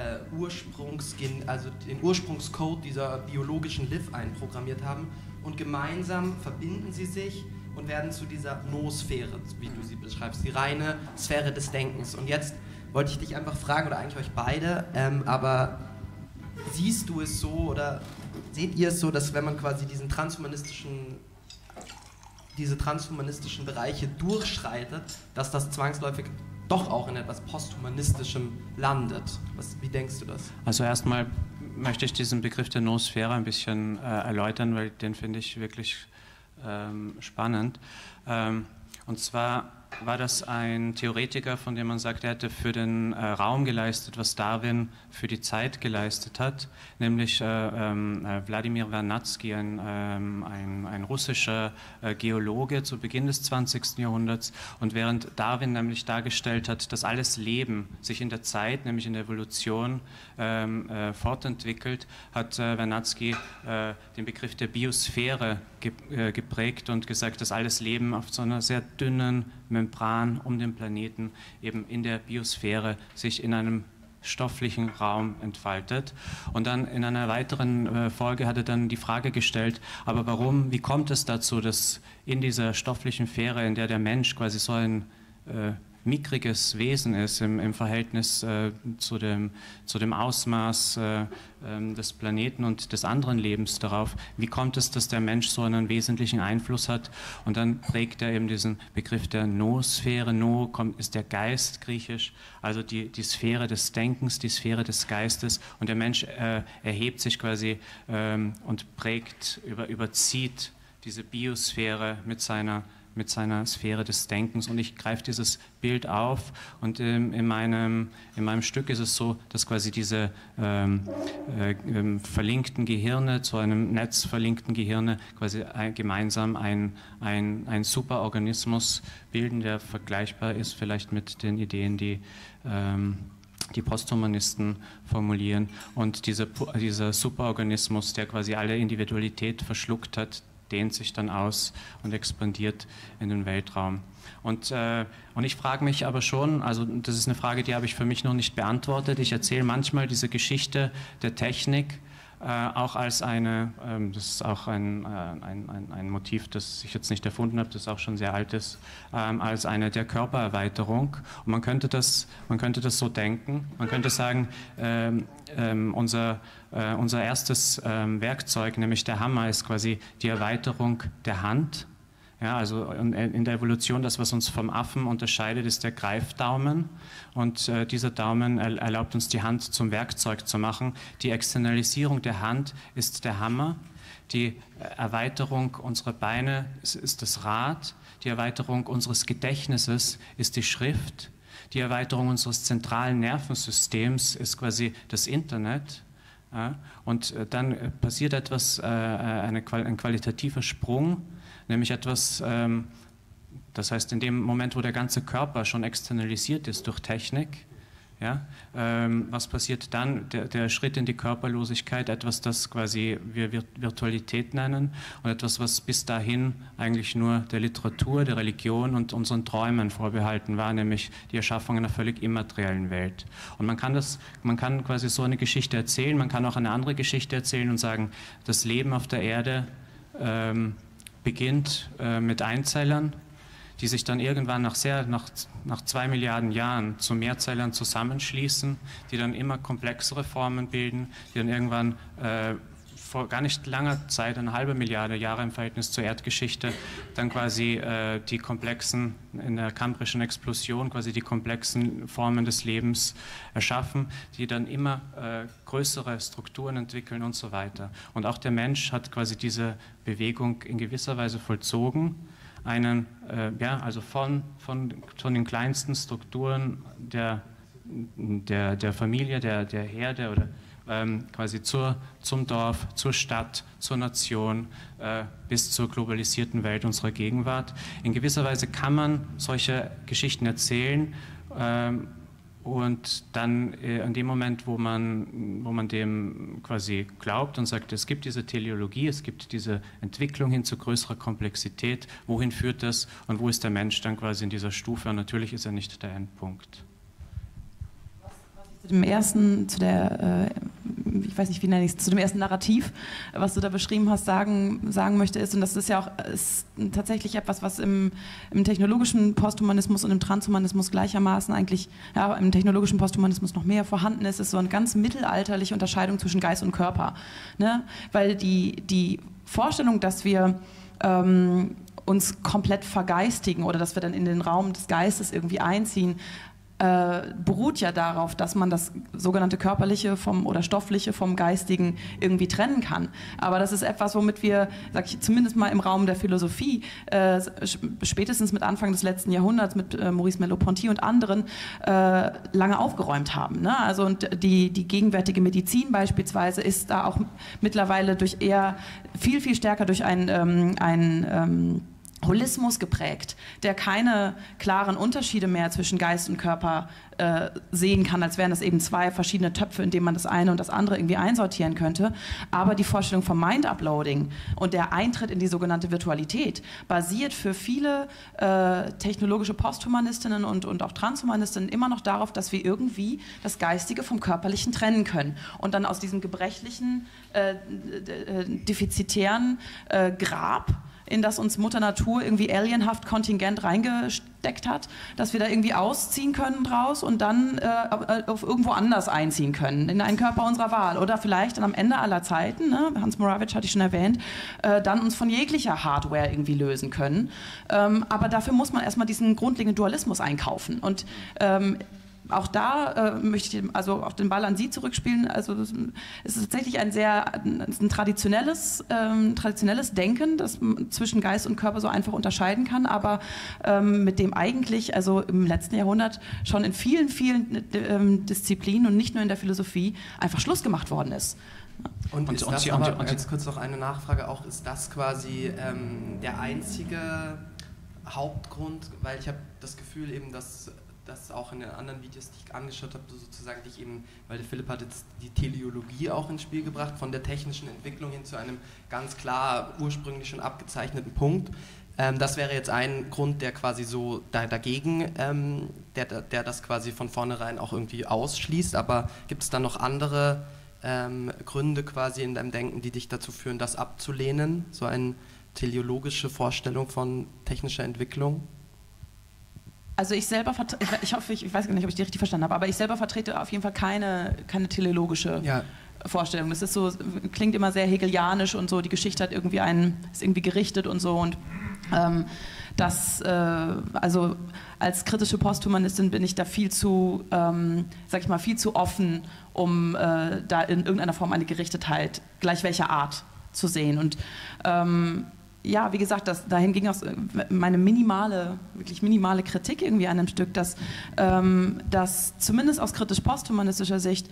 also den Ursprungscode dieser biologischen Liv einprogrammiert haben und gemeinsam verbinden sie sich und werden zu dieser Noosphäre, wie du sie beschreibst, die reine Sphäre des Denkens. Und jetzt wollte ich dich einfach fragen, oder eigentlich euch beide, aber siehst du es so oder seht ihr es so, dass wenn man quasi diese transhumanistischen Bereiche durchschreitet, dass das zwangsläufig doch auch in etwas Posthumanistischem landet? Wie denkst du das? Also erstmal möchte ich diesen Begriff der Noosphäre ein bisschen erläutern, weil den finde ich wirklich spannend. Und zwar war das ein Theoretiker, von dem man sagt, er hätte für den Raum geleistet, was Darwin für die Zeit geleistet hat, nämlich Wladimir Vernadsky, ein russischer Geologe zu Beginn des 20. Jahrhunderts. Und während Darwin nämlich dargestellt hat, dass alles Leben sich in der Zeit, nämlich in der Evolution, fortentwickelt, hat Vernadsky den Begriff der Biosphäre geprägt und gesagt, dass alles Leben auf so einer sehr dünnen Membran um den Planeten eben in der Biosphäre sich in einem stofflichen Raum entfaltet. Und dann in einer weiteren Folge hat er dann die Frage gestellt, aber warum, wie kommt es dazu, dass in dieser stofflichen Sphäre, in der der Mensch quasi so ein mickriges Wesen ist im Verhältnis zu dem Ausmaß des Planeten und des anderen Lebens darauf. Wie kommt es, dass der Mensch so einen wesentlichen Einfluss hat? Und dann prägt er eben diesen Begriff der Noosphäre. Ist der Geist griechisch, also die Sphäre des Denkens, die Sphäre des Geistes. Und der Mensch erhebt sich quasi und überzieht diese Biosphäre mit seiner Sphäre des Denkens. Und ich greife dieses Bild auf und in meinem Stück ist es so, dass quasi diese verlinkten Gehirne, zu einem Netz verlinkten Gehirne quasi gemeinsam ein Superorganismus bilden, der vergleichbar ist vielleicht mit den Ideen, die Posthumanisten formulieren. Und dieser Superorganismus, der quasi alle Individualität verschluckt hat, dehnt sich dann aus und expandiert in den Weltraum. Und ich frage mich aber schon, also das ist eine Frage, die habe ich für mich noch nicht beantwortet. Ich erzähle manchmal diese Geschichte der Technik auch als das ist auch ein Motiv, das ich jetzt nicht erfunden habe, das auch schon sehr alt ist, als eine der Körpererweiterung. Und man könnte das so denken. Man könnte sagen, unser erstes Werkzeug, nämlich der Hammer, ist quasi die Erweiterung der Hand. Ja, also in der Evolution, das, was uns vom Affen unterscheidet, ist der Greifdaumen. Und dieser Daumen erlaubt uns, die Hand zum Werkzeug zu machen. Die Externalisierung der Hand ist der Hammer. Die Erweiterung unserer Beine ist das Rad. Die Erweiterung unseres Gedächtnisses ist die Schrift. Die Erweiterung unseres zentralen Nervensystems ist quasi das Internet. Ja, und dann passiert etwas, ein qualitativer Sprung, nämlich etwas, das heißt in dem Moment, wo der ganze Körper schon externalisiert ist durch Technik, ja, was passiert dann? Der Schritt in die Körperlosigkeit, etwas, das quasi wir Virtualität nennen und etwas, was bis dahin eigentlich nur der Literatur, der Religion und unseren Träumen vorbehalten war, nämlich die Erschaffung einer völlig immateriellen Welt. Und man kann quasi so eine Geschichte erzählen, man kann auch eine andere Geschichte erzählen und sagen, das Leben auf der Erde beginnt mit Einzellern, die sich dann irgendwann nach 2 Milliarden Jahren zu Mehrzellern zusammenschließen, die dann immer komplexere Formen bilden, die dann irgendwann vor gar nicht langer Zeit, 1,5 Milliarde Jahre im Verhältnis zur Erdgeschichte, dann quasi die komplexen, in der kambrischen Explosion quasi die komplexen Formen des Lebens erschaffen, die dann immer größere Strukturen entwickeln und so weiter. Und auch der Mensch hat quasi diese Bewegung in gewisser Weise vollzogen, also von den kleinsten Strukturen der Familie, der Herde oder quasi zum Dorf, zur Stadt, zur Nation, bis zur globalisierten Welt unserer Gegenwart. In gewisser Weise kann man solche Geschichten erzählen und dann in dem Moment, wo man dem quasi glaubt und sagt, es gibt diese Teleologie, es gibt diese Entwicklung hin zu größerer Komplexität, wohin führt das und wo ist der Mensch dann quasi in dieser Stufe? Und natürlich ist er nicht der Endpunkt. Zu der ich weiß nicht, wie nenne ich es, zu dem ersten Narrativ, was du da beschrieben hast, sagen möchte, ist, und das ist ja auch ist tatsächlich etwas, was im technologischen Posthumanismus und im Transhumanismus gleichermaßen eigentlich, ja, im technologischen Posthumanismus noch mehr vorhanden ist so eine ganz mittelalterliche Unterscheidung zwischen Geist und Körper. Ne? Weil die Vorstellung, dass wir uns komplett vergeistigen oder dass wir dann in den Raum des Geistes irgendwie einziehen, beruht ja darauf, dass man das sogenannte Körperliche oder Stoffliche vom Geistigen irgendwie trennen kann. Aber das ist etwas, womit wir, sag ich, zumindest mal im Raum der Philosophie, spätestens mit Anfang des letzten Jahrhunderts mit Maurice Merleau-Ponty und anderen lange aufgeräumt haben. Ne? Also und die gegenwärtige Medizin beispielsweise ist da auch mittlerweile viel, viel stärker durch ein Holismus geprägt, der keine klaren Unterschiede mehr zwischen Geist und Körper sehen kann, als wären das eben zwei verschiedene Töpfe, in denen man das eine und das andere irgendwie einsortieren könnte. Aber die Vorstellung vom Mind-Uploading und der Eintritt in die sogenannte Virtualität basiert für viele technologische Posthumanistinnen und auch Transhumanistinnen immer noch darauf, dass wir irgendwie das Geistige vom Körperlichen trennen können und dann aus diesem gebrechlichen, defizitären Grab, in das uns Mutter Natur irgendwie alienhaft kontingent reingesteckt hat, dass wir da irgendwie ausziehen können draus und dann auf irgendwo anders einziehen können, in einen Körper unserer Wahl. Oder vielleicht dann am Ende aller Zeiten, ne, Hans Moravec hatte ich schon erwähnt, dann uns von jeglicher Hardware irgendwie lösen können. Aber dafür muss man erstmal diesen grundlegenden Dualismus einkaufen. Und auch da möchte ich also auf den Ball an Sie zurückspielen. Also es ist tatsächlich ein traditionelles Denken, das man zwischen Geist und Körper so einfach unterscheiden kann, aber mit dem eigentlich also im letzten Jahrhundert schon in vielen, vielen Disziplinen und nicht nur in der Philosophie einfach Schluss gemacht worden ist. Und ist das aber, ganz kurz noch eine Nachfrage auch, ist das quasi der einzige Hauptgrund, weil ich habe das Gefühl eben, dass das auch in den anderen Videos, die ich angeschaut habe, sozusagen dich eben, weil der Philipp hat jetzt die Teleologie auch ins Spiel gebracht, von der technischen Entwicklung hin zu einem ganz klar ursprünglich schon abgezeichneten Punkt. Das wäre jetzt ein Grund, der quasi so dagegen, der das quasi von vornherein auch irgendwie ausschließt, aber gibt es dann noch andere Gründe quasi in deinem Denken, die dich dazu führen, das abzulehnen, so eine teleologische Vorstellung von technischer Entwicklung? Also ich selber, ich hoffe, ich weiß gar nicht, ob ich die richtig verstanden habe, aber ich selber vertrete auf jeden Fall keine teleologische Vorstellung. Das ist so, klingt immer sehr hegelianisch und so, die Geschichte hat irgendwie ist irgendwie gerichtet und so und also als kritische Posthumanistin bin ich da viel zu, sag ich mal, viel zu offen, um da in irgendeiner Form eine Gerichtetheit, gleich welcher Art, zu sehen. Und ja, wie gesagt, dahin ging auch meine wirklich minimale Kritik irgendwie an dem Stück, dass zumindest aus kritisch-posthumanistischer Sicht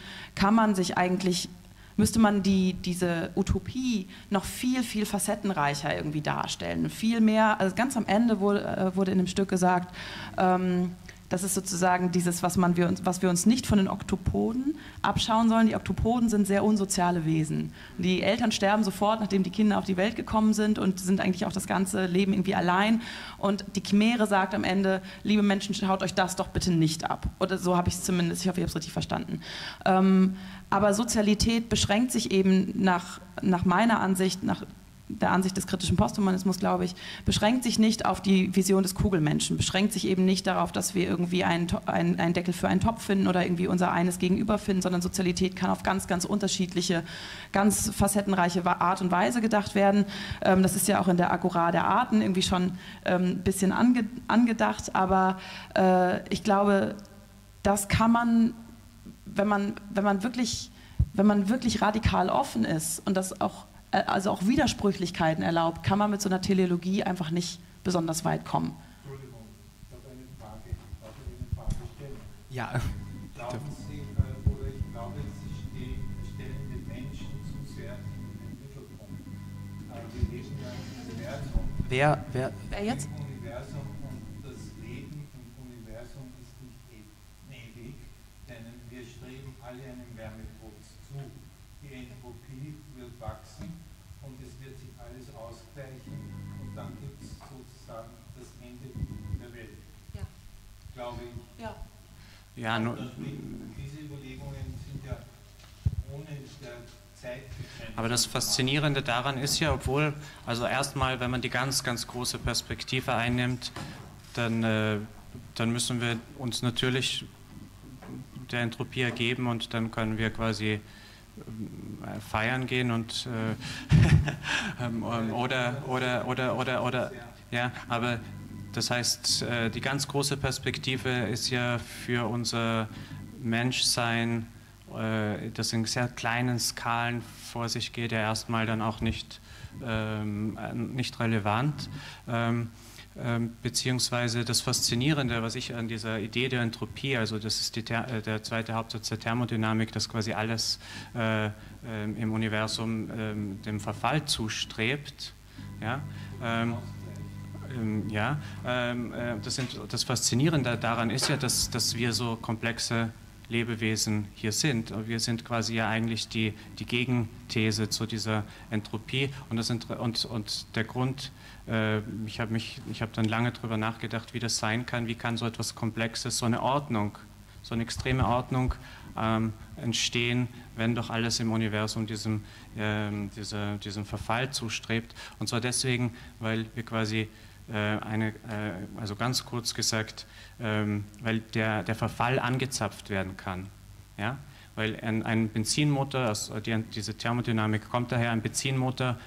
müsste man diese Utopie noch viel, viel facettenreicher irgendwie darstellen. Viel mehr, also ganz am Ende wurde in dem Stück gesagt, das ist sozusagen dieses, was wir uns nicht von den Oktopoden abschauen sollen. Die Oktopoden sind sehr unsoziale Wesen. Die Eltern sterben sofort, nachdem die Kinder auf die Welt gekommen sind und sind eigentlich auch das ganze Leben irgendwie allein. Und die Chimäre sagt am Ende, liebe Menschen, schaut euch das doch bitte nicht ab. Oder so habe ich es zumindest, ich hoffe, ich habe es richtig verstanden. Aber Sozialität beschränkt sich eben nach meiner Ansicht, nach der Ansicht des kritischen Posthumanismus, glaube ich, beschränkt sich nicht auf die Vision des Kugelmenschen, beschränkt sich eben nicht darauf, dass wir irgendwie einen Deckel für einen Topf finden oder irgendwie unser eines Gegenüber finden, sondern Sozialität kann auf ganz, ganz unterschiedliche, ganz facettenreiche Art und Weise gedacht werden. Das ist ja auch in der Agora der Arten irgendwie schon ein bisschen angedacht, aber ich glaube, das kann man, wenn man wirklich radikal offen ist und das auch Widersprüchlichkeiten erlaubt, kann man mit so einer Teleologie einfach nicht besonders weit kommen. Entschuldigung, ich habe eine Frage. Darf ich eine Frage stellen? Ja. Glauben Sie, oder ich glaube, Sie stellen den Menschen zu sehr in den Mittelpunkt. Wir leben ja im Universum. Wer jetzt? Im Universum und das Leben im Universum ist nicht ewig, denn wir streben alle einem Wärmetrotz zu. Die Entropie wird wachsen und es wird sich alles ausgleichen und dann gibt es sozusagen das Ende der Welt. Ja. Glaube ich. Ja. Ja, diese Überlegungen sind ja ohne der Zeitbegrenzung. Aber das Faszinierende daran ist ja, obwohl, also erstmal, wenn man die ganz, ganz große Perspektive einnimmt, dann müssen wir uns natürlich der Entropie ergeben und dann können wir quasi feiern gehen und oder ja, aber das heißt, die ganz große Perspektive ist ja für unser Menschsein, das in sehr kleinen Skalen vor sich geht, ja erstmal dann auch nicht relevant. Beziehungsweise das Faszinierende, was ich an dieser Idee der Entropie, also das ist der zweite Hauptsatz der Thermodynamik, dass quasi alles im Universum dem Verfall zustrebt. Ja, das Faszinierende daran ist ja, dass wir so komplexe Lebewesen hier sind. Wir sind quasi ja eigentlich die Gegenthese zu dieser Entropie und der Grund, ich habe dann lange darüber nachgedacht, wie das sein kann, wie kann so etwas Komplexes, so eine Ordnung, so eine extreme Ordnung entstehen, wenn doch alles im Universum diesem Verfall zustrebt. Und zwar deswegen, weil wir quasi also ganz kurz gesagt, weil der Verfall angezapft werden kann. Ja? Weil ein Benzinmotor, also diese Thermodynamik kommt daher, ein Benzinmotor,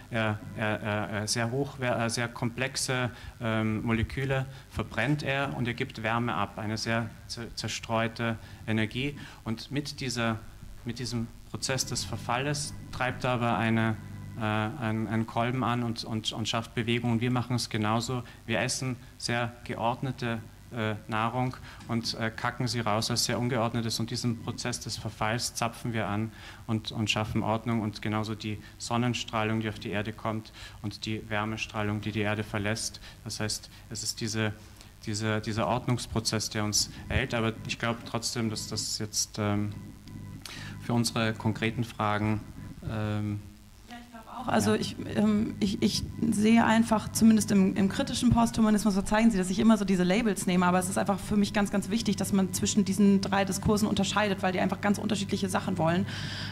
sehr komplexe Moleküle verbrennt er und er gibt Wärme ab, eine sehr zerstreute Energie. Und mit diesem Prozess des Verfalles treibt er aber einen Kolben an und schafft Bewegung. Und wir machen es genauso. Wir essen sehr geordnete Nahrung und kacken sie raus als sehr ungeordnetes. Und diesen Prozess des Verfalls zapfen wir an und schaffen Ordnung. Und genauso die Sonnenstrahlung, die auf die Erde kommt und die Wärmestrahlung, die die Erde verlässt. Das heißt, es ist dieser Ordnungsprozess, der uns erhält. Aber ich glaube trotzdem, dass das jetzt für unsere konkreten Fragen also ich sehe einfach, zumindest im kritischen Posthumanismus, verzeihen Sie, dass ich immer so diese Labels nehme, aber es ist einfach für mich ganz, ganz wichtig, dass man zwischen diesen drei Diskursen unterscheidet, weil die einfach ganz unterschiedliche Sachen wollen.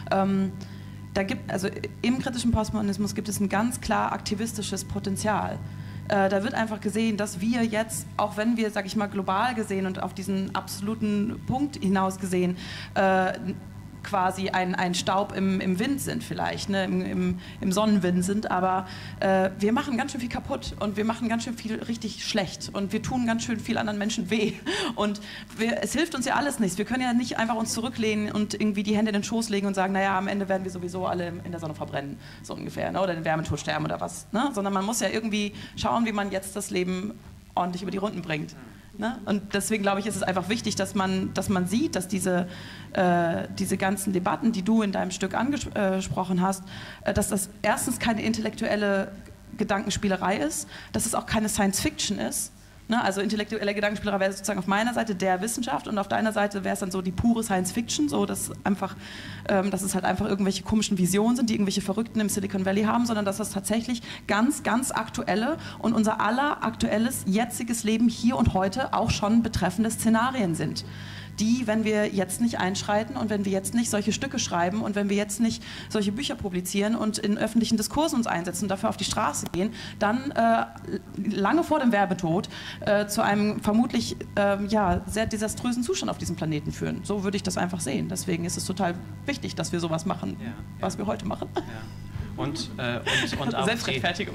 Also im kritischen Posthumanismus gibt es ein ganz klar aktivistisches Potenzial. Da wird einfach gesehen, dass wir jetzt, auch wenn wir, sag ich mal, global gesehen und auf diesen absoluten Punkt hinaus gesehen, quasi ein Staub im Wind sind vielleicht, ne? im Sonnenwind sind, aber wir machen ganz schön viel kaputt und wir machen ganz schön viel richtig schlecht und wir tun ganz schön viel anderen Menschen weh und es hilft uns ja alles nichts. Wir können ja nicht einfach uns zurücklehnen und irgendwie die Hände in den Schoß legen und sagen, naja, am Ende werden wir sowieso alle in der Sonne verbrennen, so ungefähr, ne? Oder den Wärmetod sterben oder was, ne? Sondern man muss ja irgendwie schauen, wie man jetzt das Leben ordentlich über die Runden bringt. Ne? Und deswegen glaube ich, ist es einfach wichtig, dass man sieht, dass diese ganzen Debatten, die du in deinem Stück angesprochen hast, dass das erstens keine intellektuelle Gedankenspielerei ist, dass es auch keine Science-Fiction ist. Ne? Also intellektuelle Gedankenspielerei wäre sozusagen auf meiner Seite der Wissenschaft und auf deiner Seite wäre es dann so die pure Science-Fiction, so dass es halt einfach irgendwelche komischen Visionen sind, die irgendwelche Verrückten im Silicon Valley haben, sondern dass das tatsächlich ganz, ganz aktuelle und unser aller aktuelles, jetziges Leben hier und heute auch schon betreffende Szenarien sind, die, wenn wir jetzt nicht einschreiten und wenn wir jetzt nicht solche Stücke schreiben und wenn wir jetzt nicht solche Bücher publizieren und in öffentlichen Diskursen uns einsetzen und dafür auf die Straße gehen, dann lange vor dem Werbetod zu einem vermutlich sehr desaströsen Zustand auf diesem Planeten führen. So würde ich das einfach sehen. Deswegen ist es total wichtig, dass wir sowas machen, was wir heute machen. Ja. Und auch Selbstrechtfertigung.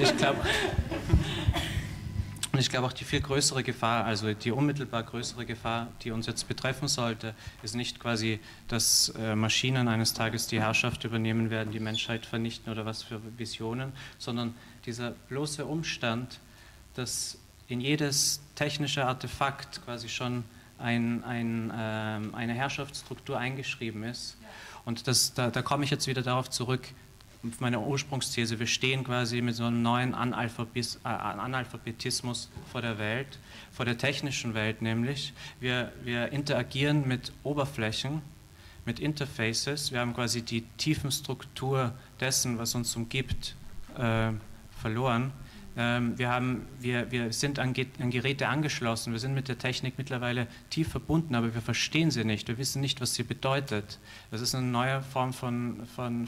Und ich glaube auch die viel größere Gefahr, also die unmittelbar größere Gefahr, die uns jetzt betreffen sollte, ist nicht quasi, dass Maschinen eines Tages die Herrschaft übernehmen werden, die Menschheit vernichten oder was für Visionen, sondern dieser bloße Umstand, dass in jedes technische Artefakt quasi schon eine Herrschaftsstruktur eingeschrieben ist. Und da komme ich jetzt wieder darauf zurück, auf meine Ursprungsthese, wir stehen quasi mit so einem neuen Analphabetismus vor der Welt, vor der technischen Welt nämlich. Wir interagieren mit Oberflächen, mit Interfaces, wir haben quasi die Tiefenstruktur dessen, was uns umgibt, verloren. Wir sind an Geräte angeschlossen, wir sind mit der Technik mittlerweile tief verbunden, aber wir verstehen sie nicht, wir wissen nicht, was sie bedeutet. Das ist eine neue Form von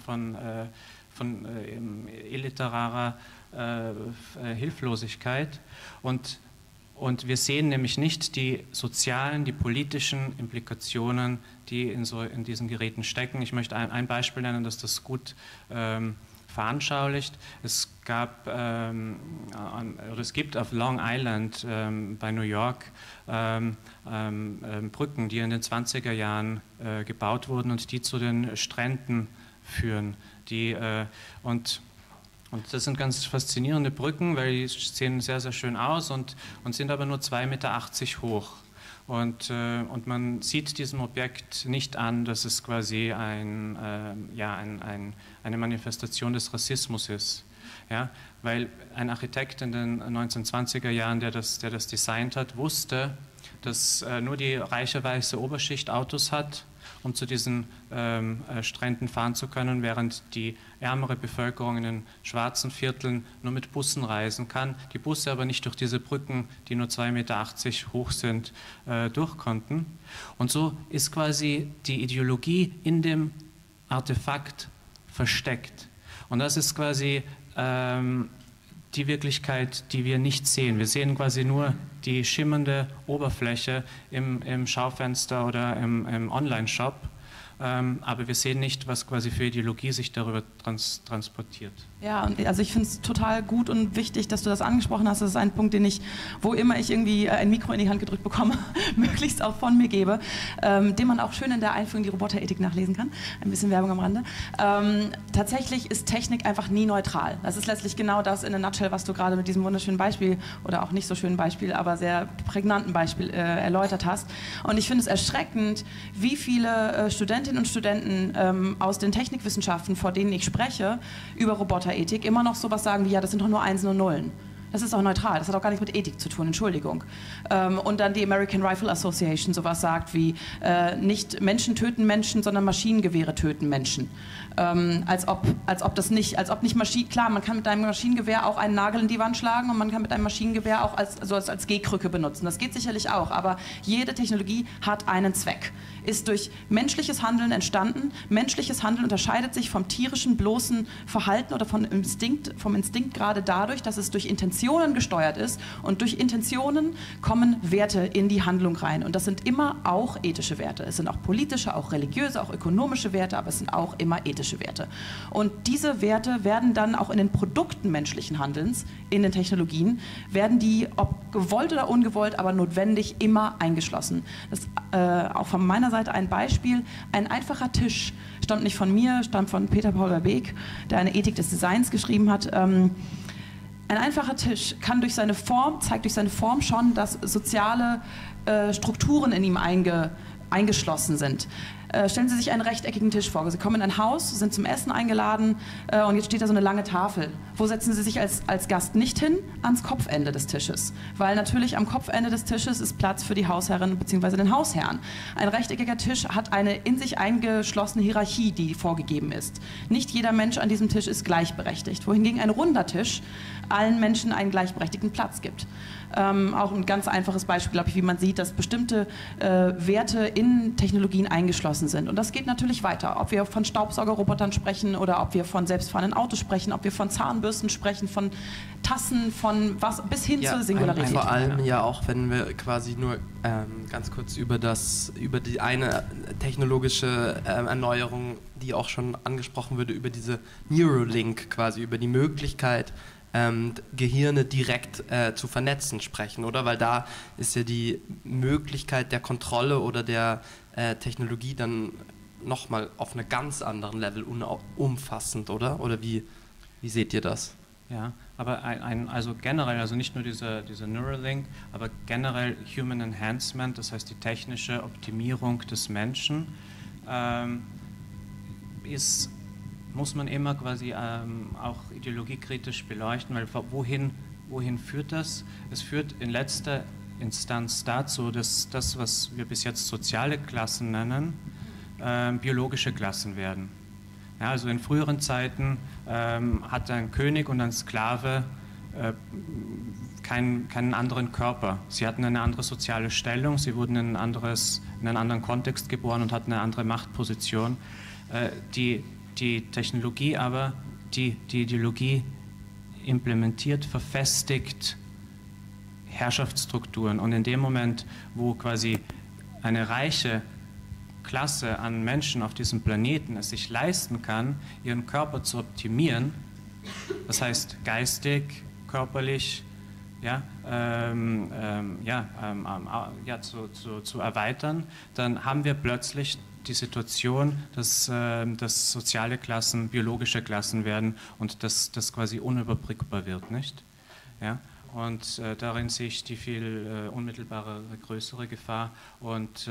illiterarer Hilflosigkeit und wir sehen nämlich nicht die sozialen, die politischen Implikationen, die in diesen Geräten stecken. Ich möchte ein Beispiel nennen, das das gut veranschaulicht. Es gibt auf Long Island bei New York Brücken, die in den 20er Jahren gebaut wurden und die zu den Stränden führen. Und das sind ganz faszinierende Brücken, weil die sehen sehr, sehr schön aus und sind aber nur 2,80 Meter hoch. Und man sieht diesem Objekt nicht an, dass es quasi eine Manifestation des Rassismus ist. Ja? Weil ein Architekt in den 1920er Jahren, der das designt hat, wusste, dass nur die reiche weiße Oberschicht Autos hat, um zu diesen Stränden fahren zu können, während die ärmere Bevölkerung in den schwarzen Vierteln nur mit Bussen reisen kann, die Busse aber nicht durch diese Brücken, die nur 2,80 Meter hoch sind, durch konnten. Und so ist quasi die Ideologie in dem Artefakt versteckt. Und das ist quasi die Wirklichkeit, die wir nicht sehen. Wir sehen quasi nur die schimmernde Oberfläche im Schaufenster oder im Online-Shop, aber wir sehen nicht, was quasi für Ideologie sich darüber transportiert. Ja, und also ich finde es total gut und wichtig, dass du das angesprochen hast. Das ist ein Punkt, den ich, wo immer ich irgendwie ein Mikro in die Hand gedrückt bekomme, möglichst auch von mir gebe, den man auch schön in der Einführung in die Roboterethik nachlesen kann. Ein bisschen Werbung am Rande. Tatsächlich ist Technik einfach nie neutral. Das ist letztlich genau das in a nutshell, was du gerade mit diesem wunderschönen Beispiel oder auch nicht so schönen Beispiel, aber sehr prägnanten Beispiel erläutert hast. Und ich finde es erschreckend, wie viele Studentinnen und Studenten aus den Technikwissenschaften, vor denen ich spreche, über Roboterethik immer noch sowas sagen wie, ja, das sind doch nur Einsen und Nullen. Das ist auch neutral, das hat auch gar nichts mit Ethik zu tun, Entschuldigung. Und dann die American Rifle Association sowas sagt wie, nicht Menschen töten Menschen, sondern Maschinengewehre töten Menschen. Als ob nicht Maschinen, klar, man kann mit einem Maschinengewehr auch einen Nagel in die Wand schlagen und man kann mit einem Maschinengewehr auch als Gehkrücke benutzen. Das geht sicherlich auch, aber jede Technologie hat einen Zweck. Ist durch menschliches Handeln entstanden. Menschliches Handeln unterscheidet sich vom tierischen, bloßen Verhalten oder vom Instinkt gerade dadurch, dass es durch Intentionen gesteuert ist und durch Intentionen kommen Werte in die Handlung rein und das sind immer auch ethische Werte. Es sind auch politische, auch religiöse, auch ökonomische Werte, aber es sind auch immer ethische Werte. Und diese Werte werden dann auch in den Produkten menschlichen Handelns, in den Technologien, werden die, ob gewollt oder ungewollt, aber notwendig immer eingeschlossen. Das auch von meiner Seite ein Beispiel, ein einfacher Tisch, stammt nicht von mir, stammt von Peter Paul Verbeek, der eine Ethik des Designs geschrieben hat. Ein einfacher Tisch kann durch seine Form, zeigt durch seine Form schon, dass soziale Strukturen in ihm eingeschlossen sind. Stellen Sie sich einen rechteckigen Tisch vor. Sie kommen in ein Haus, sind zum Essen eingeladen und jetzt steht da so eine lange Tafel. Wo setzen Sie sich als Gast nicht hin? Ans Kopfende des Tisches. Weil natürlich am Kopfende des Tisches ist Platz für die Hausherrin bzw. den Hausherrn. Ein rechteckiger Tisch hat eine in sich eingeschlossene Hierarchie, die vorgegeben ist. Nicht jeder Mensch an diesem Tisch ist gleichberechtigt, wohingegen ein runder Tisch allen Menschen einen gleichberechtigten Platz gibt. Auch ein ganz einfaches Beispiel, glaube ich, wie man sieht, dass bestimmte Werte in Technologien eingeschlossen sind. Und das geht natürlich weiter. Ob wir von Staubsaugerrobotern sprechen oder ob wir von selbstfahrenden Autos sprechen, ob wir von Zahnbürsten sprechen, von Tassen, von was bis hin zur Singularität. Vor allem ja auch, wenn wir quasi nur ganz kurz über die eine technologische Erneuerung, die auch schon angesprochen wurde, über diese Neuralink quasi, über die Möglichkeit, Gehirne direkt zu vernetzen sprechen, oder? Weil da ist ja die Möglichkeit der Kontrolle oder der Technologie dann nochmal auf einem ganz anderen Level umfassend, oder? Oder wie seht ihr das? Ja, aber also generell, also nicht nur dieser Neuralink, aber generell Human Enhancement, das heißt die technische Optimierung des Menschen, muss man immer quasi auch ideologiekritisch beleuchten, weil wohin führt das? Es führt in letzter Instanz dazu, dass das, was wir bis jetzt soziale Klassen nennen, biologische Klassen werden. Ja, also in früheren Zeiten hat ein König und ein Sklave keinen anderen Körper. Sie hatten eine andere soziale Stellung, sie wurden in einen anderen Kontext geboren und hatten eine andere Machtposition. Die Technologie aber, die Ideologie implementiert, verfestigt Herrschaftsstrukturen. Und in dem Moment, wo quasi eine reiche Klasse an Menschen auf diesem Planeten es sich leisten kann, ihren Körper zu optimieren, das heißt geistig, körperlich, zu erweitern, dann haben wir plötzlich die Situation, dass soziale Klassen biologische Klassen werden und dass das quasi unüberbrückbar wird, nicht? Ja? Und darin sehe ich die viel unmittelbare, größere Gefahr und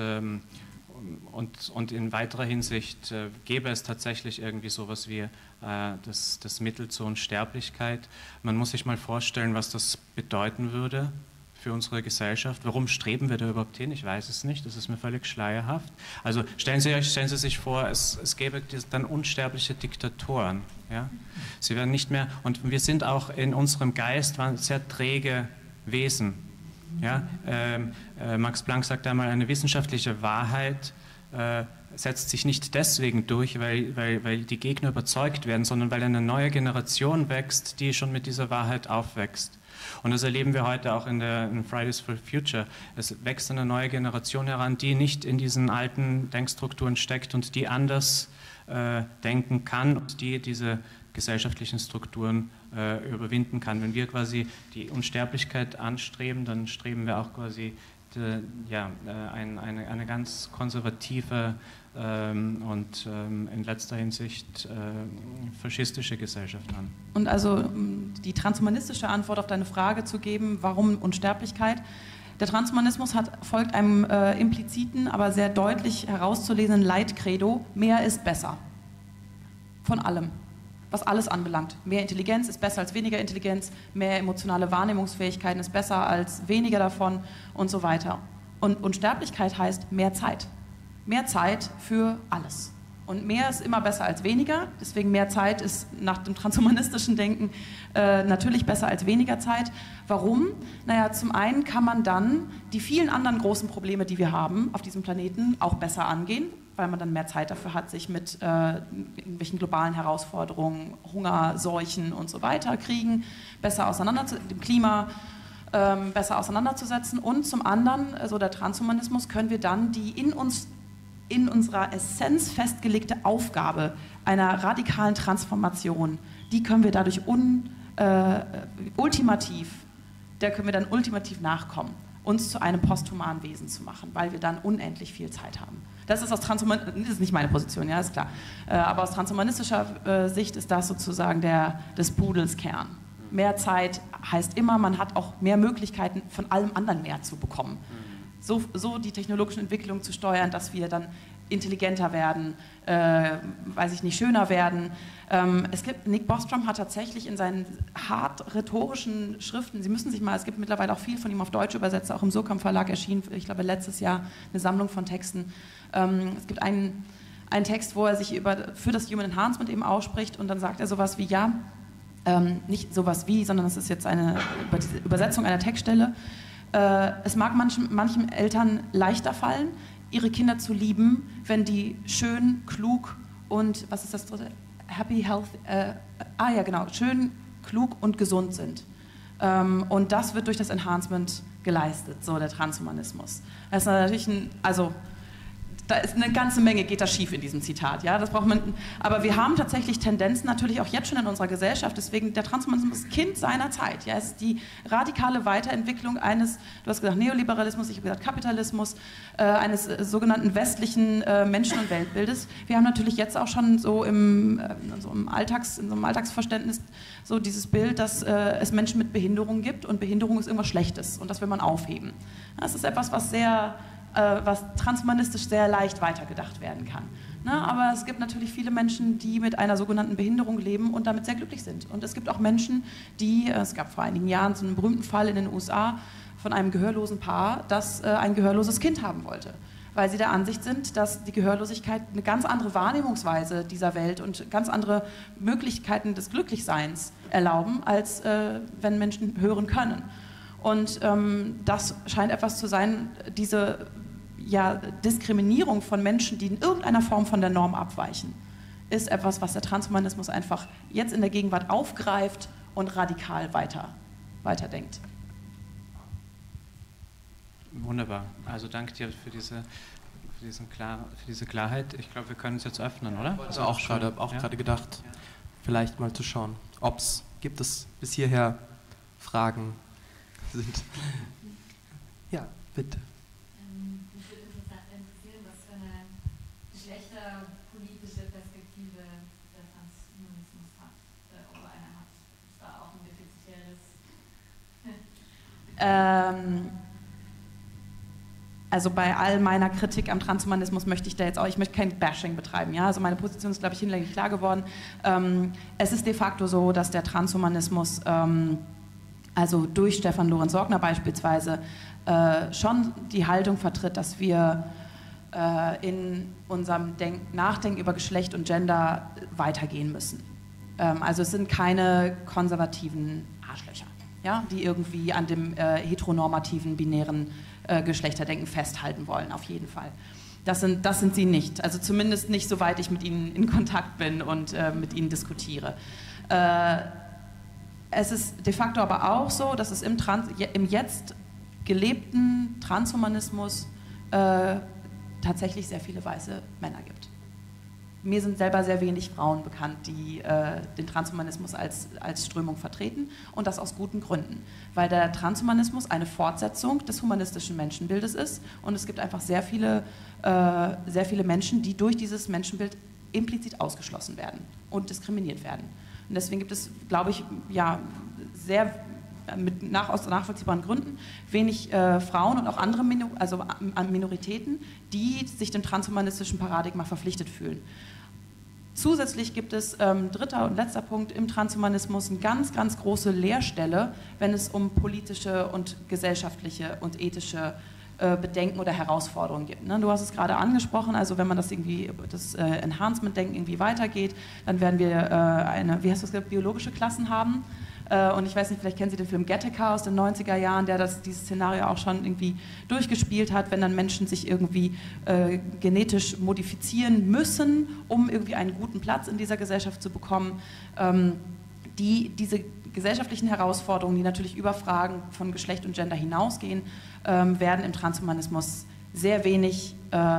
in weiterer Hinsicht gäbe es tatsächlich irgendwie sowas wie das Mittel zur Unsterblichkeit. Man muss sich mal vorstellen, was das bedeuten würde für unsere Gesellschaft. Warum streben wir da überhaupt hin? Ich weiß es nicht, das ist mir völlig schleierhaft. Also stellen Sie sich vor, es gäbe dann unsterbliche Diktatoren. Ja? Sie werden nicht mehr, und wir sind auch in unserem Geist sehr träge Wesen. Ja? Max Planck sagt einmal, eine wissenschaftliche Wahrheit setzt sich nicht deswegen durch, weil die Gegner überzeugt werden, sondern weil eine neue Generation wächst, die schon mit dieser Wahrheit aufwächst. Und das erleben wir heute auch in Fridays for Future. Es wächst eine neue Generation heran, die nicht in diesen alten Denkstrukturen steckt und die anders denken kann und die diese gesellschaftlichen Strukturen überwinden kann. Wenn wir quasi die Unsterblichkeit anstreben, dann streben wir auch quasi eine ganz konservative und in letzter Hinsicht faschistische Gesellschaft an. Und also die transhumanistische Antwort auf deine Frage zu geben, warum Unsterblichkeit? Der Transhumanismus folgt einem impliziten, aber sehr deutlich herauszulesenden Leitcredo: mehr ist besser. Von allem, was alles anbelangt. Mehr Intelligenz ist besser als weniger Intelligenz, mehr emotionale Wahrnehmungsfähigkeiten ist besser als weniger davon und so weiter. Und Unsterblichkeit heißt mehr Zeit. Mehr Zeit für alles. Und mehr ist immer besser als weniger, deswegen mehr Zeit ist nach dem transhumanistischen Denken natürlich besser als weniger Zeit. Warum? Naja, zum einen kann man dann die vielen anderen großen Probleme, die wir haben auf diesem Planeten, auch besser angehen, weil man dann mehr Zeit dafür hat, sich mit irgendwelchen globalen Herausforderungen, Hunger, Seuchen und so weiter, Kriegen, besser dem Klima, besser auseinanderzusetzen. Und zum anderen, so der Transhumanismus, können wir dann die in unserer Essenz festgelegte Aufgabe einer radikalen Transformation, die können wir dadurch ultimativ nachkommen, uns zu einem posthumanen Wesen zu machen, weil wir dann unendlich viel Zeit haben. Das ist das ist nicht meine Position, ja, ist klar. Aber aus transhumanistischer Sicht ist das sozusagen des Pudels Kern. Mehr Zeit heißt immer, man hat auch mehr Möglichkeiten, von allem anderen mehr zu bekommen. So die technologischen Entwicklungen zu steuern, dass wir dann intelligenter werden, schöner werden. Nick Bostrom hat tatsächlich in seinen hart rhetorischen Schriften, es gibt mittlerweile auch viel von ihm auf Deutsch übersetzt, auch im Surkamp Verlag erschienen, ich glaube letztes Jahr, eine Sammlung von Texten. Es gibt einen Text, wo er sich für das Human Enhancement eben ausspricht, und dann sagt er sowas wie, nicht sowas wie, sondern es ist jetzt eine Übersetzung einer Textstelle. Es mag manchen Eltern leichter fallen, ihre Kinder zu lieben, wenn die schön, klug und, was ist das dritte? Happy, health, schön, klug und gesund sind. Und das wird durch das Enhancement geleistet, so der Transhumanismus. Das ist natürlich da ist eine ganze Menge, geht da schief in diesem Zitat. Ja? Das braucht man, aber wir haben tatsächlich Tendenzen natürlich auch jetzt schon in unserer Gesellschaft, deswegen der Transhumanismus ist Kind seiner Zeit. Ja? Es ist die radikale Weiterentwicklung eines, du hast gesagt Neoliberalismus, ich habe gesagt Kapitalismus, eines sogenannten westlichen Menschen- und Weltbildes. Wir haben natürlich jetzt auch schon so in so einem Alltagsverständnis so dieses Bild, dass es Menschen mit Behinderung gibt und Behinderung ist irgendwas Schlechtes und das will man aufheben. Das ist etwas, was transhumanistisch sehr leicht weitergedacht werden kann. Aber es gibt natürlich viele Menschen, die mit einer sogenannten Behinderung leben und damit sehr glücklich sind. Und es gibt auch Menschen, es gab vor einigen Jahren so einen berühmten Fall in den USA von einem gehörlosen Paar, das ein gehörloses Kind haben wollte. weil sie der Ansicht sind, dass die Gehörlosigkeit eine ganz andere Wahrnehmungsweise dieser Welt und ganz andere Möglichkeiten des Glücklichseins erlauben, als wenn Menschen hören können. Und das scheint etwas zu sein, diese Diskriminierung von Menschen, die in irgendeiner Form von der Norm abweichen, ist etwas, was der Transhumanismus einfach jetzt in der Gegenwart aufgreift und radikal weiterdenkt. Wunderbar. Also danke dir für diese Klarheit. Ich glaube, wir können es jetzt öffnen, oder? Also auch gerade gedacht, vielleicht mal zu schauen, gibt es bis hierher Fragen sind. Ja, bitte. Mich würde interessieren, was für eine geschlechterpolitische Perspektive der Transhumanismus hat, oder eine hat. Ist da auch ein defizitäres? Also bei all meiner Kritik am Transhumanismus möchte ich möchte kein Bashing betreiben. Ja? Also meine Position ist, glaube ich, hinlänglich klar geworden. Es ist de facto so, dass der Transhumanismus, also durch Stefan Lorenz Sorgner beispielsweise, schon die Haltung vertritt, dass wir in unserem Nachdenken über Geschlecht und Gender weitergehen müssen. Also es sind keine konservativen Arschlöcher, ja? Die irgendwie an dem heteronormativen, binären Geschlechterdenken festhalten wollen, auf jeden Fall. Das sind sie nicht. Also zumindest nicht, soweit ich mit ihnen in Kontakt bin und mit ihnen diskutiere. Es ist de facto aber auch so, dass es im jetzt gelebten Transhumanismus tatsächlich sehr viele weiße Männer gibt. Mir sind selber sehr wenig Frauen bekannt, die den Transhumanismus als Strömung vertreten, und das aus guten Gründen. Weil der Transhumanismus eine Fortsetzung des humanistischen Menschenbildes ist, und es gibt einfach sehr viele Menschen, die durch dieses Menschenbild implizit ausgeschlossen werden und diskriminiert werden. Und deswegen gibt es, glaube ich, aus nachvollziehbaren Gründen wenig Frauen und auch andere Minoritäten, die sich dem transhumanistischen Paradigma verpflichtet fühlen. Zusätzlich gibt es, dritter und letzter Punkt, im Transhumanismus eine ganz, ganz große Leerstelle, wenn es um politische und gesellschaftliche und ethische Bedenken oder Herausforderungen gibt. Ne? Du hast es gerade angesprochen, also wenn man das Enhancement-Denken irgendwie weitergeht, dann werden wir biologische Klassen haben. Und ich weiß nicht, vielleicht kennen Sie den Film Gattaca aus den 90er Jahren, der dieses Szenario auch schon irgendwie durchgespielt hat, wenn dann Menschen sich irgendwie genetisch modifizieren müssen, um irgendwie einen guten Platz in dieser Gesellschaft zu bekommen. Diese gesellschaftlichen Herausforderungen, die natürlich über Fragen von Geschlecht und Gender hinausgehen, werden im Transhumanismus sehr wenig,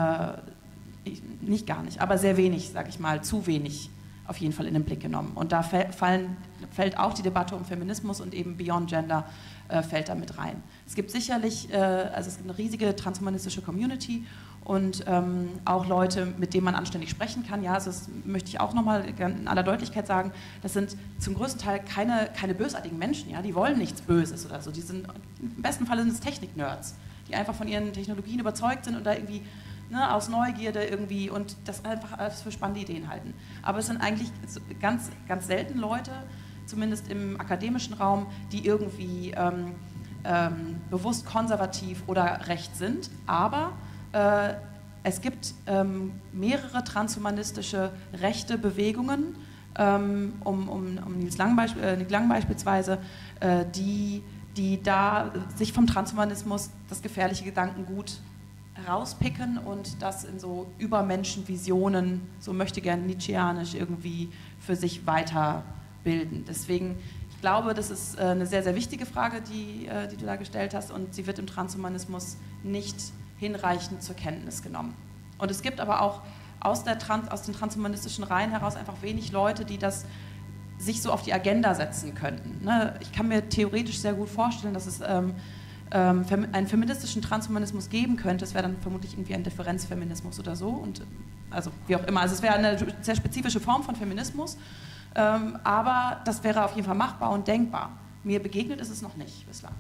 nicht gar nicht, aber sehr wenig, sage ich mal, zu wenig auf jeden Fall in den Blick genommen. Und da fällt auch die Debatte um Feminismus und eben Beyond Gender fällt da mit rein. Es gibt sicherlich, es gibt eine riesige transhumanistische Community und auch Leute, mit denen man anständig sprechen kann. Ja, also das möchte ich auch nochmal in aller Deutlichkeit sagen, das sind zum größten Teil keine bösartigen Menschen, ja, die wollen nichts Böses oder so. Im besten Fall sind es Technik-Nerds, die einfach von ihren Technologien überzeugt sind und da irgendwie aus Neugierde irgendwie und das einfach als für spannende Ideen halten. Aber es sind eigentlich ganz, ganz selten Leute, zumindest im akademischen Raum, die irgendwie bewusst konservativ oder recht sind. Aber es gibt mehrere transhumanistische rechte Bewegungen, um Nils Lang beispielsweise, die da sich vom Transhumanismus das gefährliche Gedankengut rauspicken und das in so Übermenschenvisionen, so möchte gern Nietzscheanisch irgendwie für sich weiterbilden. Deswegen, ich glaube, das ist eine sehr, sehr wichtige Frage, die du da gestellt hast, und sie wird im Transhumanismus nicht hinreichend zur Kenntnis genommen. Und es gibt aber auch aus den transhumanistischen Reihen heraus einfach wenig Leute, die das sich so auf die Agenda setzen könnten. Ne? Ich kann mir theoretisch sehr gut vorstellen, dass es einen feministischen Transhumanismus geben könnte. Es wäre dann vermutlich irgendwie ein Differenzfeminismus oder so. Und, also wie auch immer. Also es wäre eine sehr spezifische Form von Feminismus. Aber das wäre auf jeden Fall machbar und denkbar. Mir begegnet ist es noch nicht bislang.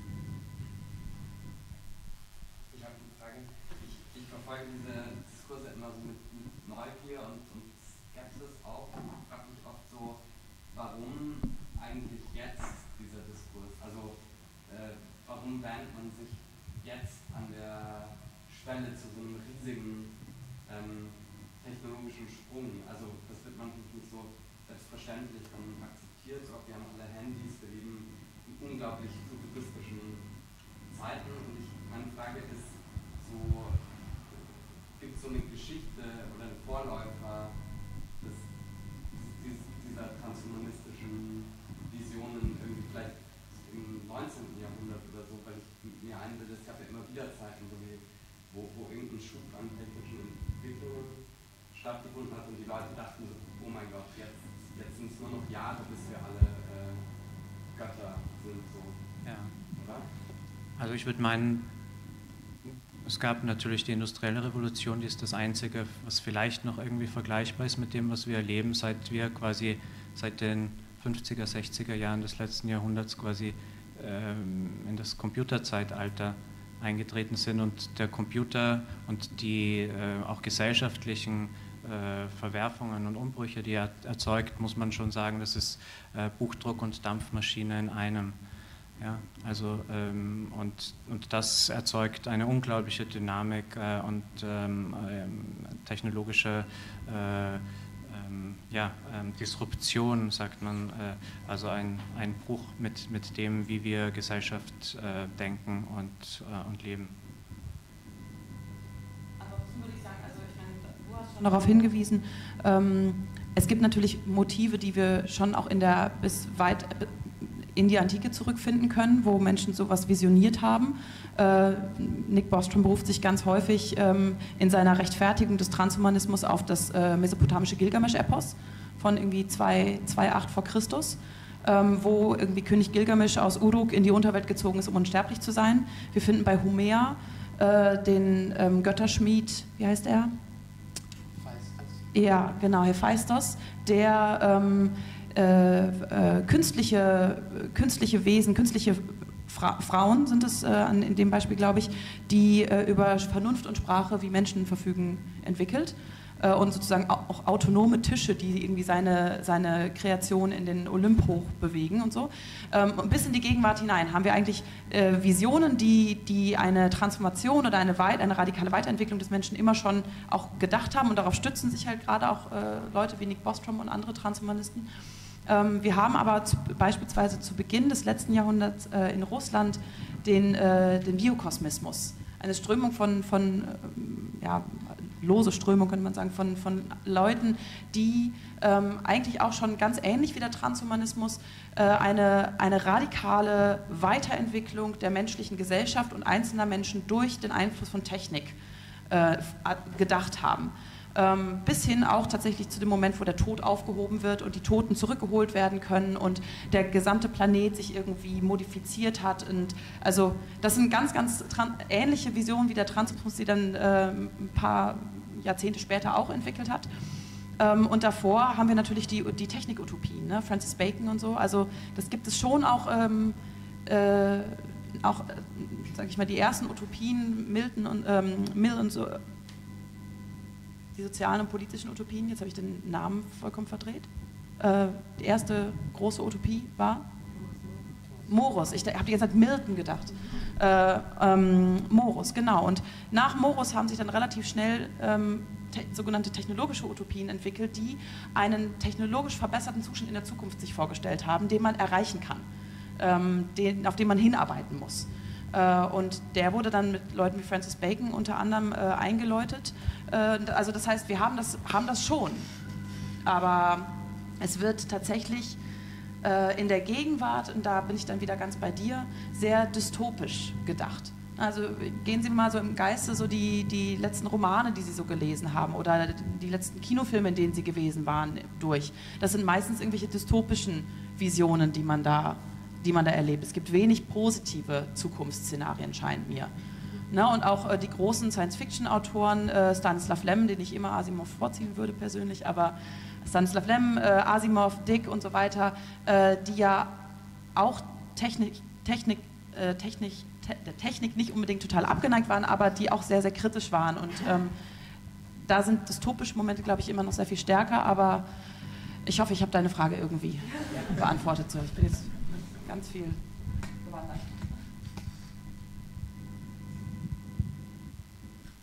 Ich habe eine Frage. Ich verfolge diese Diskurse immer so mit Neugier und Skepsis auch. Ich frage mich oft so, warum eigentlich jetzt dieser Diskurs? Also warum wähnt man sich jetzt an der Schwelle zu so einem riesigen technologischen Sprung. Also das wird manchmal nicht so selbstverständlich dann akzeptiert. Auch wir haben alle Handys, wir leben in unglaublich futuristischen Zeiten. Und meine Frage ist, gibt es so eine Geschichte oder einen Vorläufer dieser transhumanistischen Visionen irgendwie vielleicht im 19. Jahrhundert oder so, weil ich mir einbilde, es gab ja immer wieder Zeiten, wo irgendein Schub an technischen Entwicklungen stattgefunden hat und die Leute dachten so, oh mein Gott, jetzt sind es nur noch Jahre, bis wir alle Götter sind, so. Ja. Oder? Also ich würde meinen, es gab natürlich die industrielle Revolution, die ist das Einzige, was vielleicht noch irgendwie vergleichbar ist mit dem, was wir erleben, seit den 50er, 60er Jahren des letzten Jahrhunderts quasi in das Computerzeitalter eingetreten sind und der Computer und die auch gesellschaftlichen Verwerfungen und Umbrüche, die er erzeugt, muss man schon sagen, das ist Buchdruck und Dampfmaschine in einem. Ja, also und das erzeugt eine unglaubliche Dynamik und technologische Disruption, sagt man, also ein Bruch mit dem, wie wir Gesellschaft denken und leben. Ansonsten würde ich sagen, also ich meine, du hast schon darauf hingewiesen, es gibt natürlich Motive, die wir schon auch bis weit in die Antike zurückfinden können, wo Menschen sowas visioniert haben. Nick Bostrom beruft sich ganz häufig in seiner Rechtfertigung des Transhumanismus auf das mesopotamische Gilgamesch-Epos von irgendwie 2,8 vor Christus, wo irgendwie König Gilgamesch aus Uruk in die Unterwelt gezogen ist, um unsterblich zu sein. Wir finden bei Homer den Götterschmied, wie heißt er? Ja, genau, Hephaistos, der künstliche Wesen, künstliche Frauen sind es in dem Beispiel, glaube ich, die über Vernunft und Sprache wie Menschen verfügen, entwickelt und sozusagen auch autonome Tische, die irgendwie seine Kreation in den Olymp hoch bewegen und so. Und bis in die Gegenwart hinein haben wir eigentlich Visionen, die eine Transformation oder eine radikale Weiterentwicklung des Menschen immer schon auch gedacht haben und darauf stützen sich halt gerade auch Leute wie Nick Bostrom und andere Transhumanisten. Wir haben aber beispielsweise zu Beginn des letzten Jahrhunderts in Russland den Biokosmismus, eine Strömung lose Strömung könnte man sagen, von Leuten, die eigentlich auch schon ganz ähnlich wie der Transhumanismus eine radikale Weiterentwicklung der menschlichen Gesellschaft und einzelner Menschen durch den Einfluss von Technik gedacht haben. Bis hin auch tatsächlich zu dem Moment, wo der Tod aufgehoben wird und die Toten zurückgeholt werden können und der gesamte Planet sich irgendwie modifiziert hat. Und also das sind ganz, ganz ähnliche Visionen wie der Transhumanismus, die dann ein paar Jahrzehnte später auch entwickelt hat. Und davor haben wir natürlich die Technikutopien, ne? Francis Bacon und so. Also das gibt es schon auch, sage ich mal, die ersten Utopien, Milton und Mill und so. Die sozialen und politischen Utopien, jetzt habe ich den Namen vollkommen verdreht. Die erste große Utopie war Morus. Ich habe die ganze Zeit Milton gedacht. Morus, genau. Und nach Morus haben sich dann relativ schnell sogenannte technologische Utopien entwickelt, die einen technologisch verbesserten Zustand in der Zukunft sich vorgestellt haben, den man erreichen kann, auf den man hinarbeiten muss. Und der wurde dann mit Leuten wie Francis Bacon unter anderem eingeläutet. Also das heißt, wir haben das schon, aber es wird tatsächlich in der Gegenwart, und da bin ich dann wieder ganz bei dir, sehr dystopisch gedacht. Also gehen Sie mal so im Geiste so die letzten Romane, die Sie so gelesen haben oder die letzten Kinofilme, in denen Sie gewesen waren, durch. Das sind meistens irgendwelche dystopischen Visionen, die man da erlebt. Es gibt wenig positive Zukunftsszenarien, scheint mir. Ne, und auch die großen Science-Fiction-Autoren, Stanislav Lem, den ich immer Asimov vorziehen würde persönlich, aber Stanislav Lem, Asimov, Dick und so weiter, die ja auch der Technik nicht unbedingt total abgeneigt waren, aber die auch sehr, sehr kritisch waren. Und da sind dystopische Momente, glaube ich, immer noch sehr viel stärker, aber ich hoffe, ich habe deine Frage irgendwie beantwortet. So, ich bin jetzt ganz viel gewandert.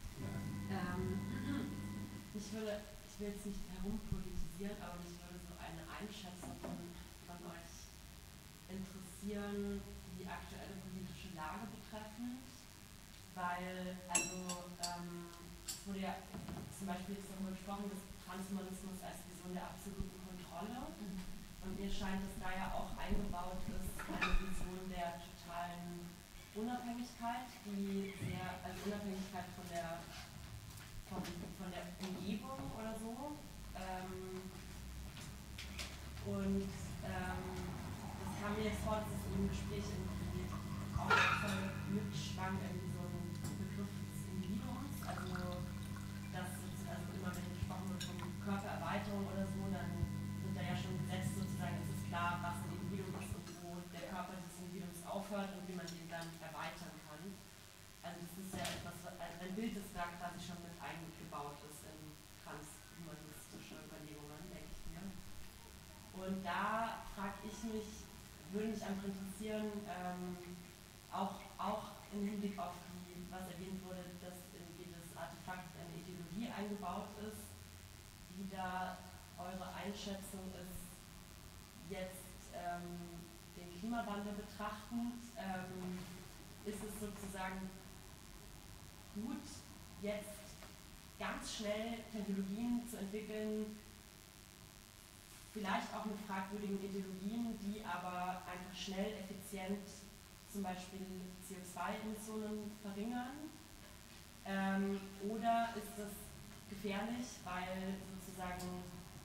will jetzt nicht herumpolitisieren, aber mich würde so eine Einschätzung von euch interessieren, die aktuelle politische Lage betreffend, weil, also, es wurde ja zum Beispiel jetzt darüber gesprochen, dass Transhumanismus als Vision der absoluten Kontrolle, und mir scheint, dass da ja auch eingebaut ist eine Vision der totalen Unabhängigkeit, die sehr, also Unabhängigkeit von der Umgebung oder so. Das kam mir jetzt vor, dass es im Gespräch irgendwie auch voll mitschwang, irgendwie so ein Begriff des Individuums. Also, also immer wenn gesprochen wird von Körpererweiterung oder so, dann sind da ja schon gesetzt sozusagen, es ist klar, was ein Individuum ist und wo der Körper des Individuums aufhört und wie man den dann erweitern kann. Also das ist ja etwas, ein Bild, das da quasi schon mit eingebaut ist in transhumanistische Überlegungen, denke ich mir. Und da frage ich mich, würde mich einfach interessieren, auch im Hinblick auf was erwähnt wurde, dass in jedes Artefakt eine Ideologie eingebaut ist, wie da eure Einschätzung ist, jetzt den Klimawandel betrachtend, ist es sozusagen gut, jetzt ganz schnell Technologien zu entwickeln, vielleicht auch mit fragwürdigen Ideologien, die aber einfach schnell, effizient zum Beispiel CO2-Emissionen verringern? Oder ist das gefährlich, weil sozusagen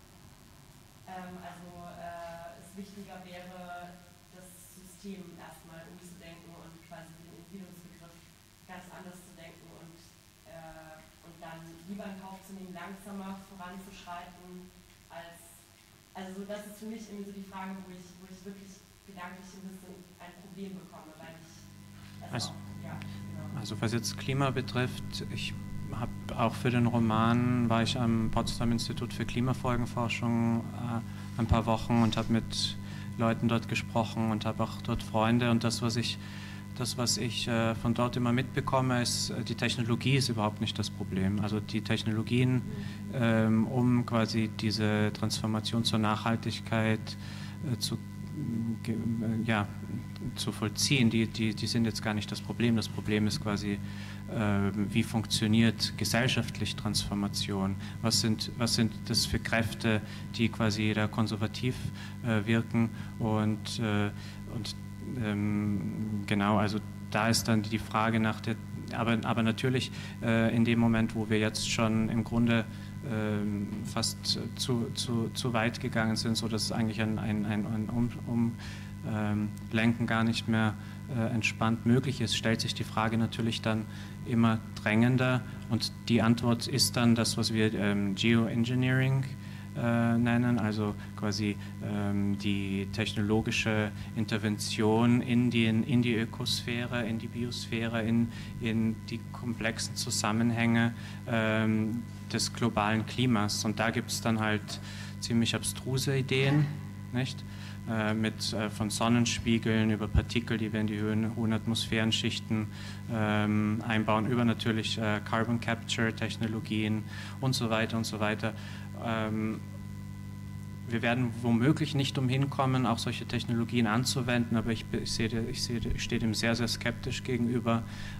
es wichtiger wäre, das System erstmal umzudenken und quasi den Individuumsbegriff ganz anders zu denken und dann lieber in Kauf zu nehmen, langsamer voranzuschreiten, also das ist für mich irgendwie so die Frage, wo ich wirklich gedanklich ein bisschen ein Problem bekomme, weil ich also was jetzt Klima betrifft, ich habe auch für den Roman, war ich am Potsdam Institut für Klimafolgenforschung ein paar Wochen und habe mit Leuten dort gesprochen und habe auch dort Freunde, und das, was ich von dort immer mitbekomme, ist, die Technologie ist überhaupt nicht das Problem. Also die Technologien, um quasi diese Transformation zur Nachhaltigkeit zu vollziehen, die sind jetzt gar nicht das Problem. Das Problem ist quasi, wie funktioniert gesellschaftlich Transformation? Was sind das für Kräfte, die quasi da konservativ wirken? Und genau, also da ist dann die Frage nach der, aber natürlich in dem Moment, wo wir jetzt schon im Grunde fast zu weit gegangen sind, sodass eigentlich ein Umlenken gar nicht mehr entspannt möglich ist, stellt sich die Frage natürlich dann immer drängender, und die Antwort ist dann das, was wir Geoengineering nennen, also quasi die technologische Intervention in die Ökosphäre, in die Biosphäre, in die komplexen Zusammenhänge des globalen Klimas. Und da gibt es dann halt ziemlich abstruse Ideen, nicht? Von Sonnenspiegeln über Partikel, die wir in die hohen Atmosphärenschichten einbauen, über natürlich Carbon Capture Technologien und so weiter und so weiter. Wir werden womöglich nicht umhin kommen, auch solche Technologien anzuwenden, aber ich stehe dem sehr, sehr skeptisch gegenüber,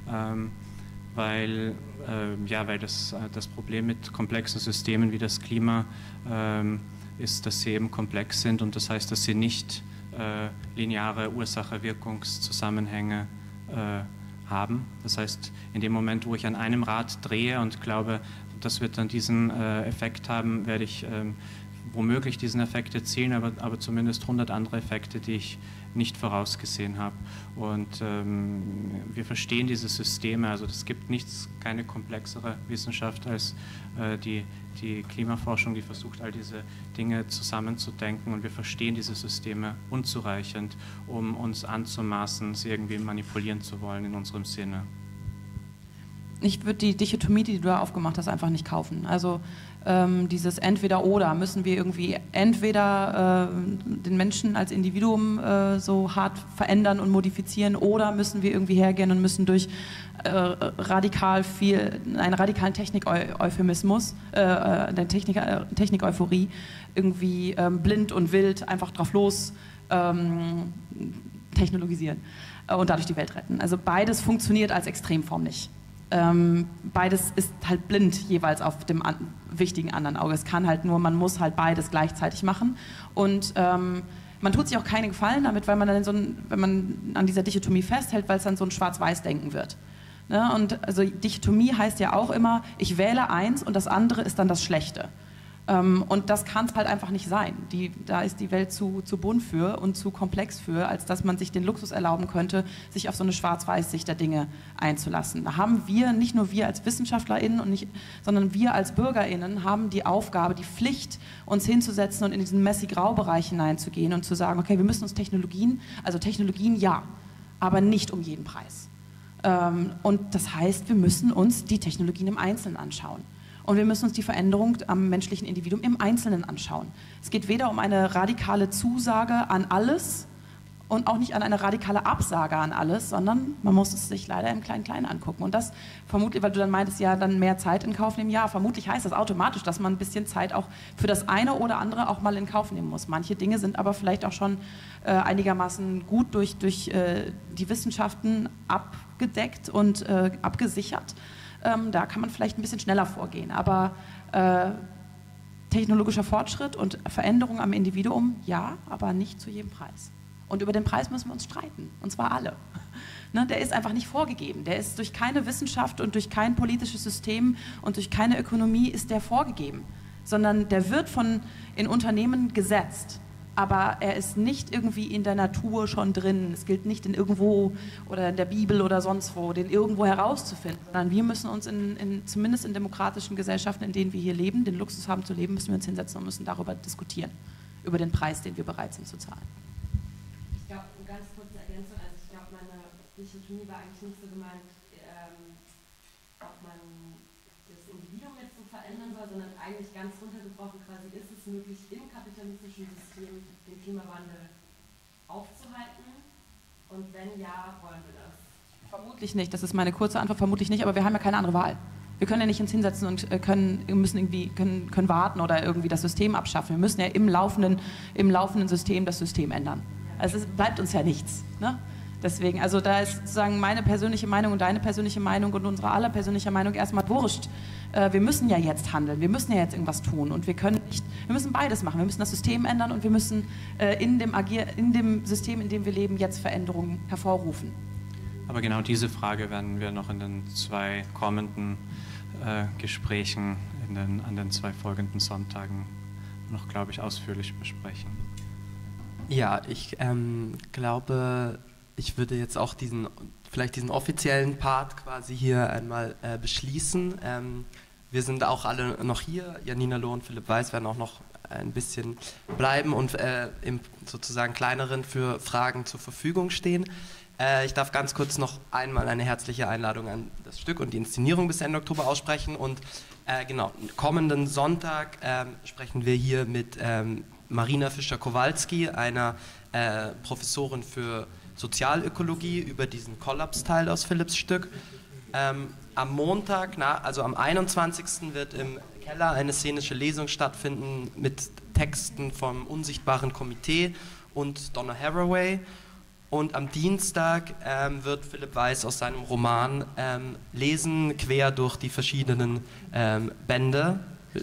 weil das Problem mit komplexen Systemen wie das Klima ist, dass sie eben komplex sind, und das heißt, dass sie nicht lineare Ursache-Wirkungszusammenhänge haben. Das heißt, in dem Moment, wo ich an einem Rad drehe und glaube, das wird dann diesen Effekt haben, werde ich womöglich diesen Effekt erzielen, aber zumindest 100 andere Effekte, die ich nicht vorausgesehen habe. Und wir verstehen diese Systeme, also es gibt keine komplexere Wissenschaft als die Klimaforschung, die versucht, all diese Dinge zusammenzudenken, und wir verstehen diese Systeme unzureichend, um uns anzumaßen, sie irgendwie manipulieren zu wollen in unserem Sinne. ich würde die Dichotomie, die du da aufgemacht hast, einfach nicht kaufen. Also dieses Entweder-Oder, müssen wir irgendwie entweder den Menschen als Individuum so hart verändern und modifizieren, oder müssen wir irgendwie hergehen und müssen durch einen radikalen Technik-Euphemismus, eine Technik-Euphorie irgendwie blind und wild einfach drauf los technologisieren und dadurch die Welt retten. Also beides funktioniert als Extremform nicht. Beides ist halt blind jeweils auf dem wichtigen anderen Auge. Es kann halt nur, man muss halt beides gleichzeitig machen und man tut sich auch keinen Gefallen damit, weil man dann wenn man an dieser Dichotomie festhält, weil es dann so ein Schwarz-Weiß-Denken wird. Ne? Und also Dichotomie heißt ja auch immer, ich wähle eins und das andere ist dann das Schlechte. Und das kann es halt einfach nicht sein. Da ist die Welt zu bunt für und zu komplex für, als dass man sich den Luxus erlauben könnte, sich auf so eine Schwarz-Weiß-Sicht der Dinge einzulassen. Da haben wir, nicht nur wir als WissenschaftlerInnen, sondern wir als BürgerInnen haben die Aufgabe, die Pflicht, uns hinzusetzen und in diesen Messi-Grau-Bereich hineinzugehen und zu sagen, okay, wir müssen uns Technologien ja, aber nicht um jeden Preis. Und das heißt, wir müssen uns die Technologien im Einzelnen anschauen. Und wir müssen uns die Veränderung am menschlichen Individuum im Einzelnen anschauen. Es geht weder um eine radikale Zusage an alles und auch nicht an eine radikale Absage an alles, sondern man muss es sich leider im Klein-Klein angucken. Und das vermutlich, weil du dann meintest, ja, dann mehr Zeit in Kauf nehmen. Ja, vermutlich heißt das automatisch, dass man ein bisschen Zeit auch für das eine oder andere auch mal in Kauf nehmen muss. Manche Dinge sind aber vielleicht auch schon einigermaßen gut durch die Wissenschaften abgedeckt und abgesichert. Da kann man vielleicht ein bisschen schneller vorgehen. Aber technologischer Fortschritt und Veränderung am Individuum, ja, aber nicht zu jedem Preis. Und über den Preis müssen wir uns streiten, und zwar alle. Ne, der ist einfach nicht vorgegeben. Der ist durch keine Wissenschaft und durch kein politisches System und durch keine Ökonomie ist der vorgegeben, sondern der wird in Unternehmen gesetzt. Aber er ist nicht irgendwie in der Natur schon drin. Es gilt nicht in irgendwo oder in der Bibel oder sonst wo, den irgendwo herauszufinden. Sondern wir müssen uns zumindest in demokratischen Gesellschaften, in denen wir hier leben, den Luxus haben zu leben, müssen wir uns hinsetzen und müssen darüber diskutieren. Über den Preis, den wir bereit sind zu zahlen. Ich glaube, eine ganz kurze Ergänzung. Also ich glaube, meine Dichotomie war eigentlich nicht so gemeint, ob man das Individuum jetzt so verändern soll, sondern eigentlich ganz runtergebrochen quasi, ist es möglich, im kapitalistischen System den Klimawandel aufzuhalten? Und wenn ja, wollen wir das? Vermutlich nicht, das ist meine kurze Antwort, vermutlich nicht, aber wir haben ja keine andere Wahl. Wir können ja nicht uns hinsetzen und können warten oder irgendwie das System abschaffen. Wir müssen ja im laufenden System das System ändern. Also es bleibt uns ja nichts. Ne? Deswegen, also da ist sozusagen meine persönliche Meinung und deine persönliche Meinung und unsere aller persönliche Meinung erstmal wurscht. Wir müssen ja jetzt handeln, wir müssen ja jetzt irgendwas tun und wir müssen beides machen. Wir müssen das System ändern und wir müssen in dem System, in dem wir leben, jetzt Veränderungen hervorrufen. Aber genau diese Frage werden wir noch in den 2 kommenden Gesprächen an den 2 folgenden Sonntagen noch, glaube ich, ausführlich besprechen. Ja, ich glaube, ich würde jetzt auch diesen offiziellen Part quasi hier einmal beschließen. Wir sind auch alle noch hier. Janina Loh und Philipp Weiß werden auch noch ein bisschen bleiben und im sozusagen kleineren für Fragen zur Verfügung stehen. Ich darf ganz kurz noch einmal eine herzliche Einladung an das Stück und die Inszenierung bis Ende Oktober aussprechen. Und genau, kommenden Sonntag sprechen wir hier mit Marina Fischer-Kowalski, einer Professorin für Sozialökologie, über diesen Kollapsteil aus Philipps Stück. Am Montag, also am 21. wird im Keller eine szenische Lesung stattfinden mit Texten vom Unsichtbaren Komitee und Donna Haraway. Und am Dienstag wird Philipp Weiß aus seinem Roman lesen, quer durch die verschiedenen Bände.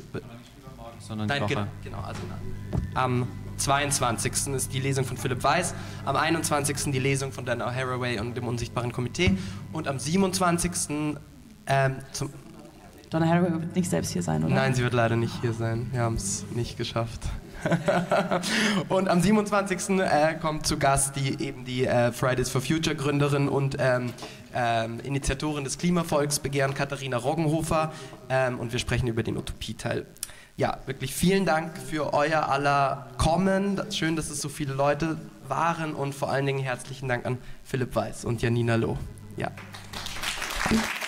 Sondern die Woche. Genau, also am 22. ist die Lesung von Philipp Weiß, am 21. die Lesung von Donna Haraway und dem Unsichtbaren Komitee und am 27. Donna Haraway wird nicht selbst hier sein, oder? Nein, sie wird leider nicht hier sein. Wir haben es nicht geschafft. Und am 27. kommt zu Gast die Fridays for Future Gründerin und Initiatorin des Klimavolksbegehren Katharina Roggenhofer und wir sprechen über den Utopieteil. Ja, wirklich vielen Dank für euer aller Kommen. Schön, dass es so viele Leute waren und vor allen Dingen herzlichen Dank an Philipp Weiß und Janina Loh. Ja.